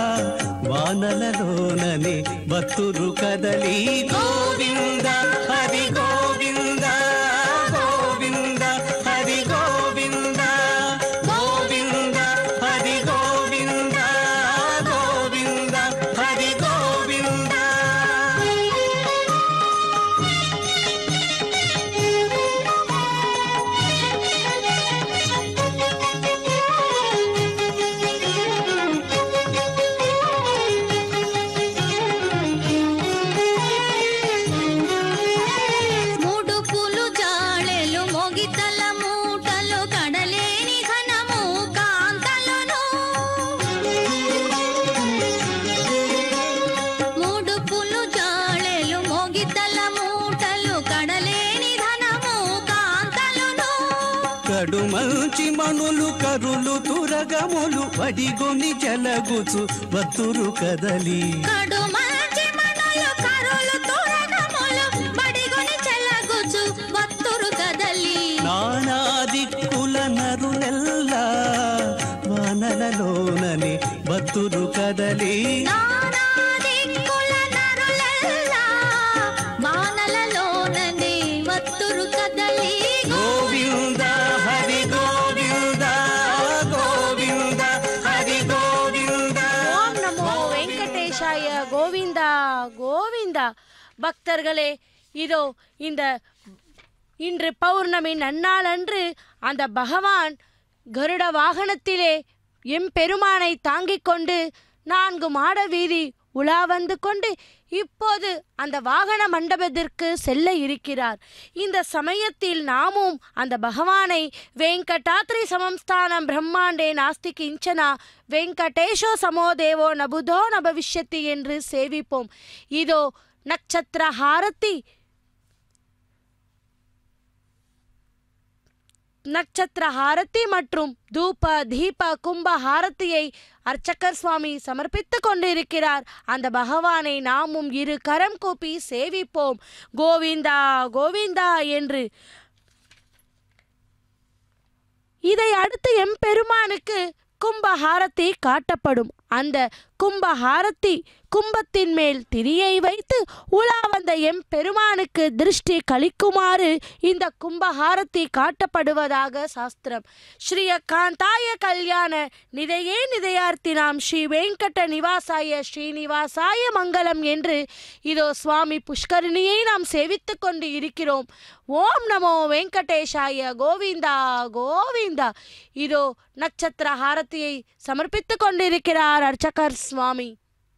వానలలోనని భక్తురు కదలి గోవింద హరి గోవింద గోవింద హరి గోవింద గోవింద హరి గోవింద గోవింద హరి గోవింద. కడుమంచి మనులు కరులు తురగములు వడిగొని జలగుచు వత్తురు కదలి కడుమంచి మనులు కరులు తురగములు వడిగొని జలగుచు వత్తురు కదలి నానాదిక్కుల నరులెల్ల వానలలోనని వత్తురు కదలి నానాదిక్కుల నరులెల్ల వానలలోనని వత్తురు కదలి గోవింద హరి గోవింద గోవింద பக்தர்களே, இதோ இன்று பௌர்ணமி நன்னாள் அன்று அந்த பகவான் கருட வாகனத்திலே எம்பெருமானை தாங்கிக் கொண்டு 4 மாட வீதி உலா வந்து கொண்டு இப்போது அந்த வாகன மண்டபத்திற்கு செல்ல இருக்கிறார். இந்த சமயத்தில் நாமும் அந்த பகவானை வெங்கடாத்ரி சமம்ஸ்தானம் பிரம்மாண்டே நாஸ்தி கிஞ்சனா வெங்கடேஷோ சமோதேவோ நபுதோ நபவிஷ்யத்தி என்று சேவிப்போம். இதோ நட்சத்திர ஹாரத்தி மற்றும் தூப தீப கும்ப ஹாரத்தியை அர்ச்சகர் சுவாமி சமர்ப்பித்து கொண்டிருக்கிறார். அந்த பகவானை நாமும் 2 கரம் கூப்பி சேவிப்போம். கோவிந்தா கோவிந்தா என்று. இதை அடுத்து எம்பெருமானுக்கு கும்பஹாரத்தி காட்டப்படும். அந்த கும்பஹாரத்தி கும்பத்தின் மேல் திரியை வைத்து உலா வந்த எம்பெருமானுக்கு திருஷ்டி கழிக்குமாறு இந்த கும்பஹாரத்தி காட்டப்படுவதாக சாஸ்திரம். ஸ்ரீயகாந்தாய கல்யாண நிதையே நிதையார்த்தினாம் ஸ்ரீ வெங்கட நிவாசாய ஸ்ரீனிவாசாய மங்களம் என்று இதோ சுவாமி புஷ்கரிணியை நாம் சேவித்து கொண்டு இருக்கிறோம். ஓம் நமோ வெங்கடேஷாய கோவிந்தா கோவிந்தா. இதோ நட்சத்திர ஹாரத்தியை சமர்ப்பித்து கொண்டிருக்கிறார் அர்ச்சகர் சுவாமி.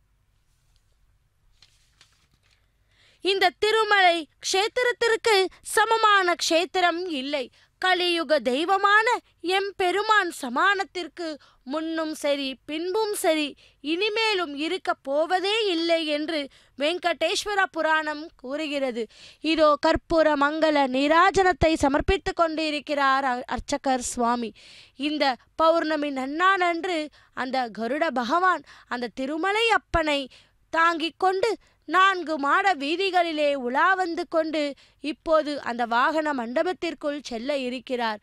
இந்த திருமலை க்ஷேத்திரத்திற்கு சமமான க்ஷேத்திரம் இல்லை. கலியுக தெய்வமான எம்பெருமான் சமானத்திற்கு முன்னும் சரி பின்பும் சரி இனிமேலும் இருக்க போவதே இல்லை என்று வெங்கடேஸ்வர புராணம் கூறுகிறது. இதோ கற்பூர மங்கள நீராஜனத்தை சமர்ப்பித்து கொண்டிருக்கிறார் அர்ச்சகர் சுவாமி. இந்த பௌர்ணமி நன்னாளன்று அந்த கருட பகவான் அந்த திருமலை அப்பனை தாங்கிக் கொண்டு 4 மாட வீதிகளிலே உலா வந்து கொண்டு இப்போது அந்த வாகன மண்டபத்திற்குள் செல்ல இருக்கிறார்.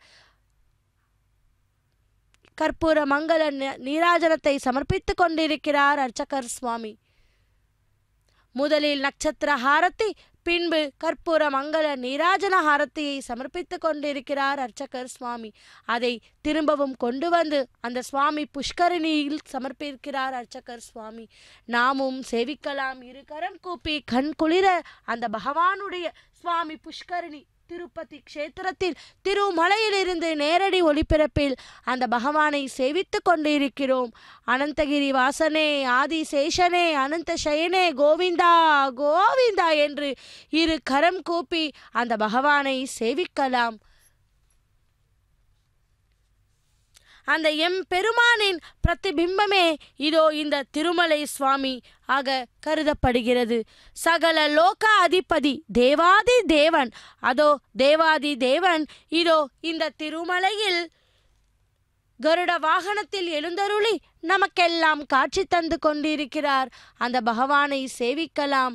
கற்பூர மங்கள நீராஜனத்தை சமர்ப்பித்து கொண்டிருக்கிறார் அர்ச்சகர் சுவாமி. முதலில் நட்சத்திர ஹாரத்தி, பின்பு கற்பூர மங்கள நீராஜன ஹாரத்தியை சமர்ப்பித்து கொண்டிருக்கிறார் அர்ச்சகர் சுவாமி. அதை திரும்பவும் கொண்டு வந்து அந்த சுவாமி புஷ்கரிணியில் சமர்ப்பிக்கிறார் அர்ச்சகர் சுவாமி. நாமும் சேவிக்கலாம் 2 கரம் கூப்பி கண் குளிர அந்த பகவானுடைய சுவாமி புஷ்கரிணி திருப்பதி க்ஷேத்திரத்தில் திருமலையிலிருந்து நேரடி ஒளிபரப்பில் அந்த பகவானை சேவித்து கொண்டிருக்கிறோம். அனந்தகிரி வாசனே ஆதிசேஷனே அனந்த சயனே கோவிந்தா கோவிந்தா என்று 2 கரம் கூப்பி அந்த பகவானை சேவிக்கலாம். அந்த எம்பெருமானின் பிரதிபிம்பமே இதோ இந்த திருமலை சுவாமி ஆக கருதப்படுகிறது. சகல லோக அதிபதி தேவாதி தேவன், அதோ தேவாதி தேவன் இதோ இந்த திருமலையில் கருட வாகனத்தில் எழுந்தருளி நமக்கெல்லாம் காட்சி தந்து கொண்டிருக்கிறார். அந்த பகவானை சேவிக்கலாம்.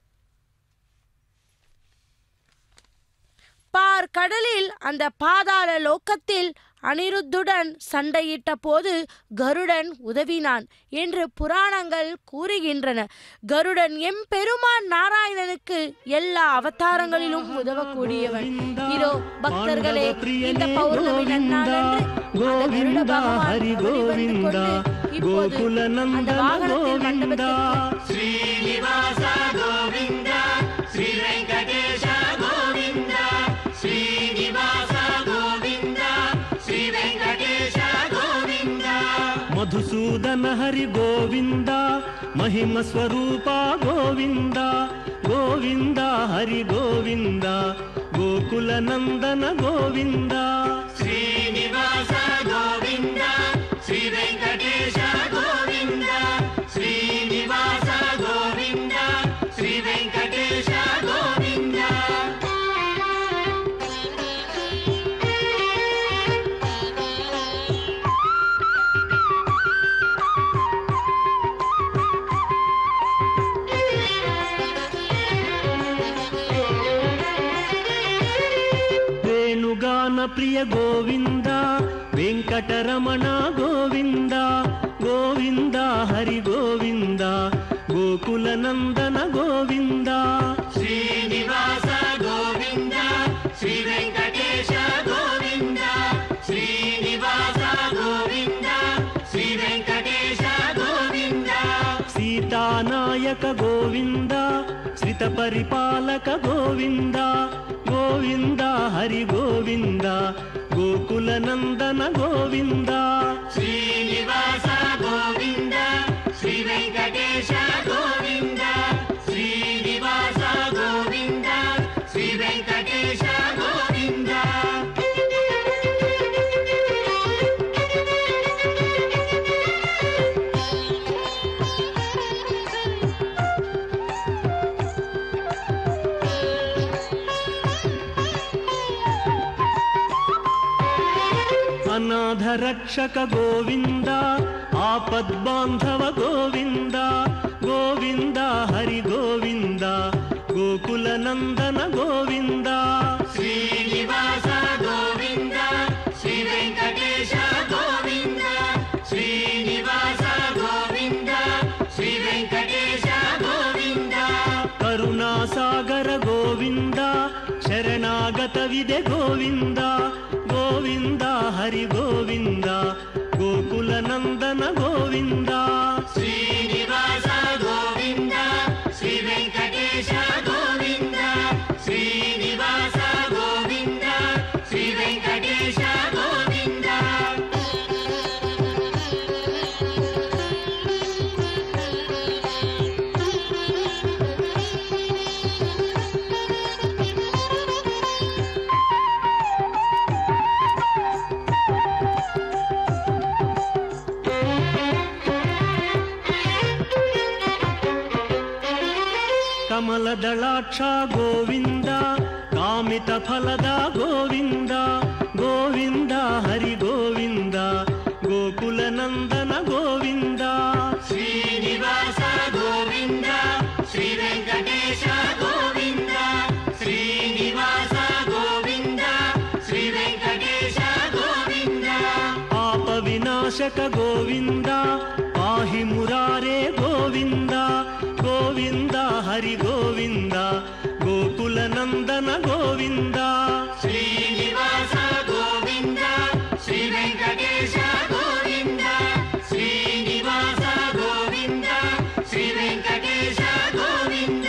பார்க்கடலில் அந்த பாதாள லோகத்தில் அனிருத்துடன் சண்டையிட்ட போது கருடன் உதவினான் என்று புராணங்கள் கூறுகின்றன. கருடன் எம்பெருமான் நாராயணனுக்கு எல்லா அவதாரங்களிலும் உதவக்கூடியவன். இதோ பக்தர்களே, இந்த பௌர்ணமி நன்னாளன்று அந்த கருட பகவான் வெளிவந்து கொண்டு இப்போது அந்த வாகனத்தில் மண்டபத்திற்கு ஸ்ரீனிவாச கோவிந்த ஸ்ரீ வெங்கடேஷ கோவிந்த ஸ்ரீனிவாச கோவிந்த ஸ்ரீ வெங்கடேஷ கோவிந்த ಮಧುಸೂದನ ಹರಿ ಗೋವಿಂದ ಮಹಿಮ ಸ್ವರೂಪ ಗೋವಿಂದ ಗೋವಿಂದ ಹರಿ ಗೋವಿಂದ ಗೋಕುಲ ನಂದನ ಗೋವಿಂದ ಶ್ರೀನಿವಾಸ ಗೋವಿಂದ ಶ್ರೀ ವೆಂಕಟೇಶ ಗೋವಿಂದ ಶ್ರೀನಿವಾಸ ಗೋವಿಂದ ಶ್ರೀ ವೆಂಕಟೇಶ ಗೋವಿಂದ ವೇಣುಗಾನ ಪ್ರಿಯ ಗೋವಿಂದ ವೆಂಕಟರಮಣ ಗೋವಿಂದ ಗೋವಿಂದ ಹರಿ ಗೋವಿಂದ ಗೋಕುಲ ನಂದನ ಗೋವಿಂದ ಶ್ರೀನಿವಾಸ ಗೋವಿಂದ ಶ್ರೀ ವೆಂಕಟೇಶ ಗೋವಿಂದ ಶ್ರೀನಿವಾಸ ಗೋವಿಂದ ಶ್ರೀ ವೆಂಕಟೇಶ ಗೋವಿಂದ ಸೀತಾನಾಯಕ ಗೋವಿಂದ ಶ್ರಿತಪ పరిపాలక గోవింద గోవింద హరి గోవింద గోకుల నందన గోవింద శ్రీనివాస గోవింద శ్రీ వెంకటేశ గోవింద శ్రీనివాస గోవింద శ్రీ వెంకటేశ గోవింద అనాథ రక్షక గోవింద ఆపద్బాంధవ గోవింద గోవింద హరి గోవింద గోకుల నందన గోవింద శ్రీనివాస గోవింద శ్రీ వెంకటేశ గోవింద శ్రీనివాస గోవింద శ్రీ వెంకటేశ గోవింద కరుణాసాగర గోవింద శరణాగత విదే గోవింద గోవింద హరి గోవింద గోకుల నందన గోవింద శ్రీనివాస గోవింద శ్రీ వెంకటేశ గోవింద శ్రీనివాస గోవింద శ్రీ వెంకటేశ గోవింద ಕಮಲದಳಾಕ್ಷ ಗೋವಿಂದ ಕಾಮಿತ ಫಲದ ಗೋವಿಂದ ಗೋವಿಂದ ಹರಿ ಗೋವಿಂದ ಗೋಕುಲ ನಂದನ ಗೋವಿಂದ ಶ್ರೀನಿವಾಸ ಗೋವಿಂದ ಶ್ರೀ ವೆಂಕಟೇಶ ಗೋವಿಂದ ಶ್ರೀನಿವಾಸ ಗೋವಿಂದ ಶ್ರೀ ವೆಂಕಟೇಶ ಗೋವಿಂದ ಪಾಪ ವಿನಾಶಕ ಗೋವಿಂದ ಪಾಹಿ ಮುರಾರೇ ಗೋವಿಂದ ಗೋವಿಂದ ಹರಿ ಗೋವಿಂದ ಗೋಕುಲ ನಂದನ ಗೋವಿಂದ ಶ್ರೀನಿವಾಸ ಗೋವಿಂದ ಶ್ರೀ ವೆಂಕಟೇಶ ಗೋವಿಂದ ಶ್ರೀನಿವಾಸ ಗೋವಿಂದ ಶ್ರೀ ವೆಂಕಟೇಶ ಗೋವಿಂದ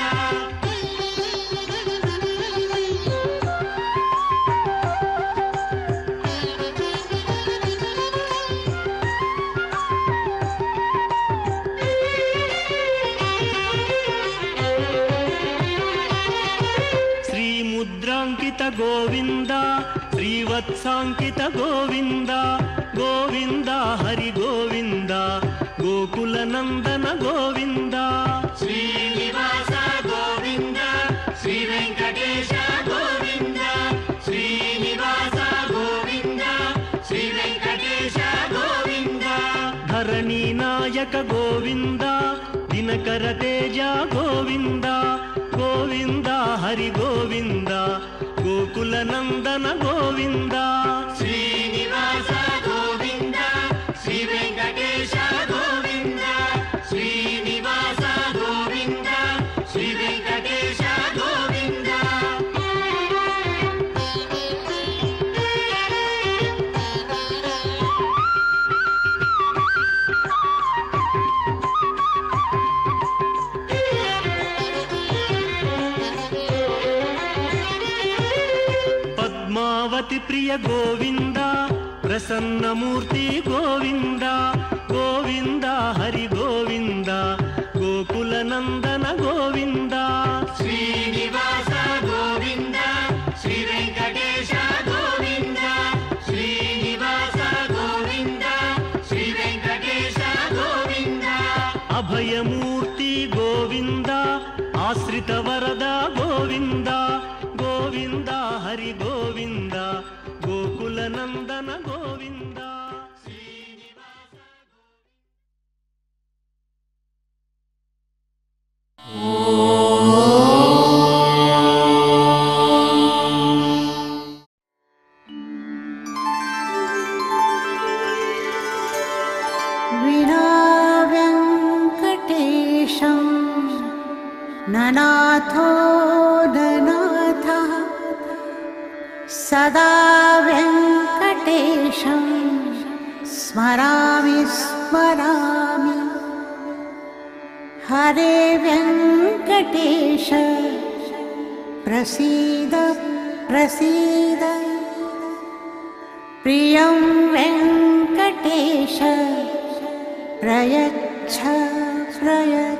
ಮುದ್ರಾಂಕಿತ ಗೋವಿಂದ ಶ್ರೀವತ್ಸಾಂಕಿತ ಗೋವಿಂದ ಗೋವಿಂದ ಹರಿ ಗೋವಿಂದ ಗೋಕುಲ ನಂದನ ಗೋವಿಂದ ಶ್ರೀನಿವಾಸ ಗೋವಿಂದ ಶ್ರೀ ವೆಂಕಟೇಶ ಗೋವಿಂದ ಶ್ರೀನಿವಾಸ ಗೋವಿಂದ ಶ್ರೀ ವೆಂಕಟೇಶ ಗೋವಿಂದ ಧರಣಿ ನಾಯಕ ಗೋವಿಂದ ದಿನಕರ ತೇಜ ಗೋವಿಂದ ಗೋವಿಂದ ಹರಿ ಗೋವಿಂದ ಗೋಕುಲ ನಂದನ ಗೋವಿಂದ ಶ್ರೀನಿವಾಸ ಗೋವಿಂದ ಶ್ರೀ ವೆಂಕಟೇಶ ಗೋವಿಂದ ಶ್ರೀನಿವಾಸ ಗೋವಿಂದ ಶ್ರೀ ವೆಂಕಟೇಶ ಗೋವಿಂದ ಪದ್ಮಾವತಿ ಪ್ರಿಯ ಗೋವಿಂದ ಪ್ರಸನ್ನ ಮೂರ್ತಿ ಗೋವಿಂದ ಗೋವಿಂದ ಹರಿ ಗೋವಿಂದ ಗೋಕುಲ ನಂದನ ಗೋವಿಂದ ಶ್ರೀನಿವಾಸ ಗೋವಿಂದ ಶ್ರೀ ವೆಂಕಟೇಶ ಗೋವಿಂದ ಶ್ರೀನಿವಾಸ ಗೋವಿಂದ ಶ್ರೀ ವೆಂಕಟೇಶ ಗೋವಿಂದ ಅಭಯಮೂರ್ತಿ ಗೋವಿಂದ ಆಶ್ರಿತ ವರದ ಗೋವಿಂದ ಗೋವಿಂದ ಹರಿ ಗೋವಿಂದ ಗೋಕುಲ ನಂದನ ಗೋವಿಂದ विना वेङ्कटेशं ननाथो ननाथः सदा वेङ्कटेशं स्मरामि स्मरामि हरे वेङ्कटेश प्रसीद प्रसीद प्रियं वेङ्कटेश प्रयच्छ प्रयच्छ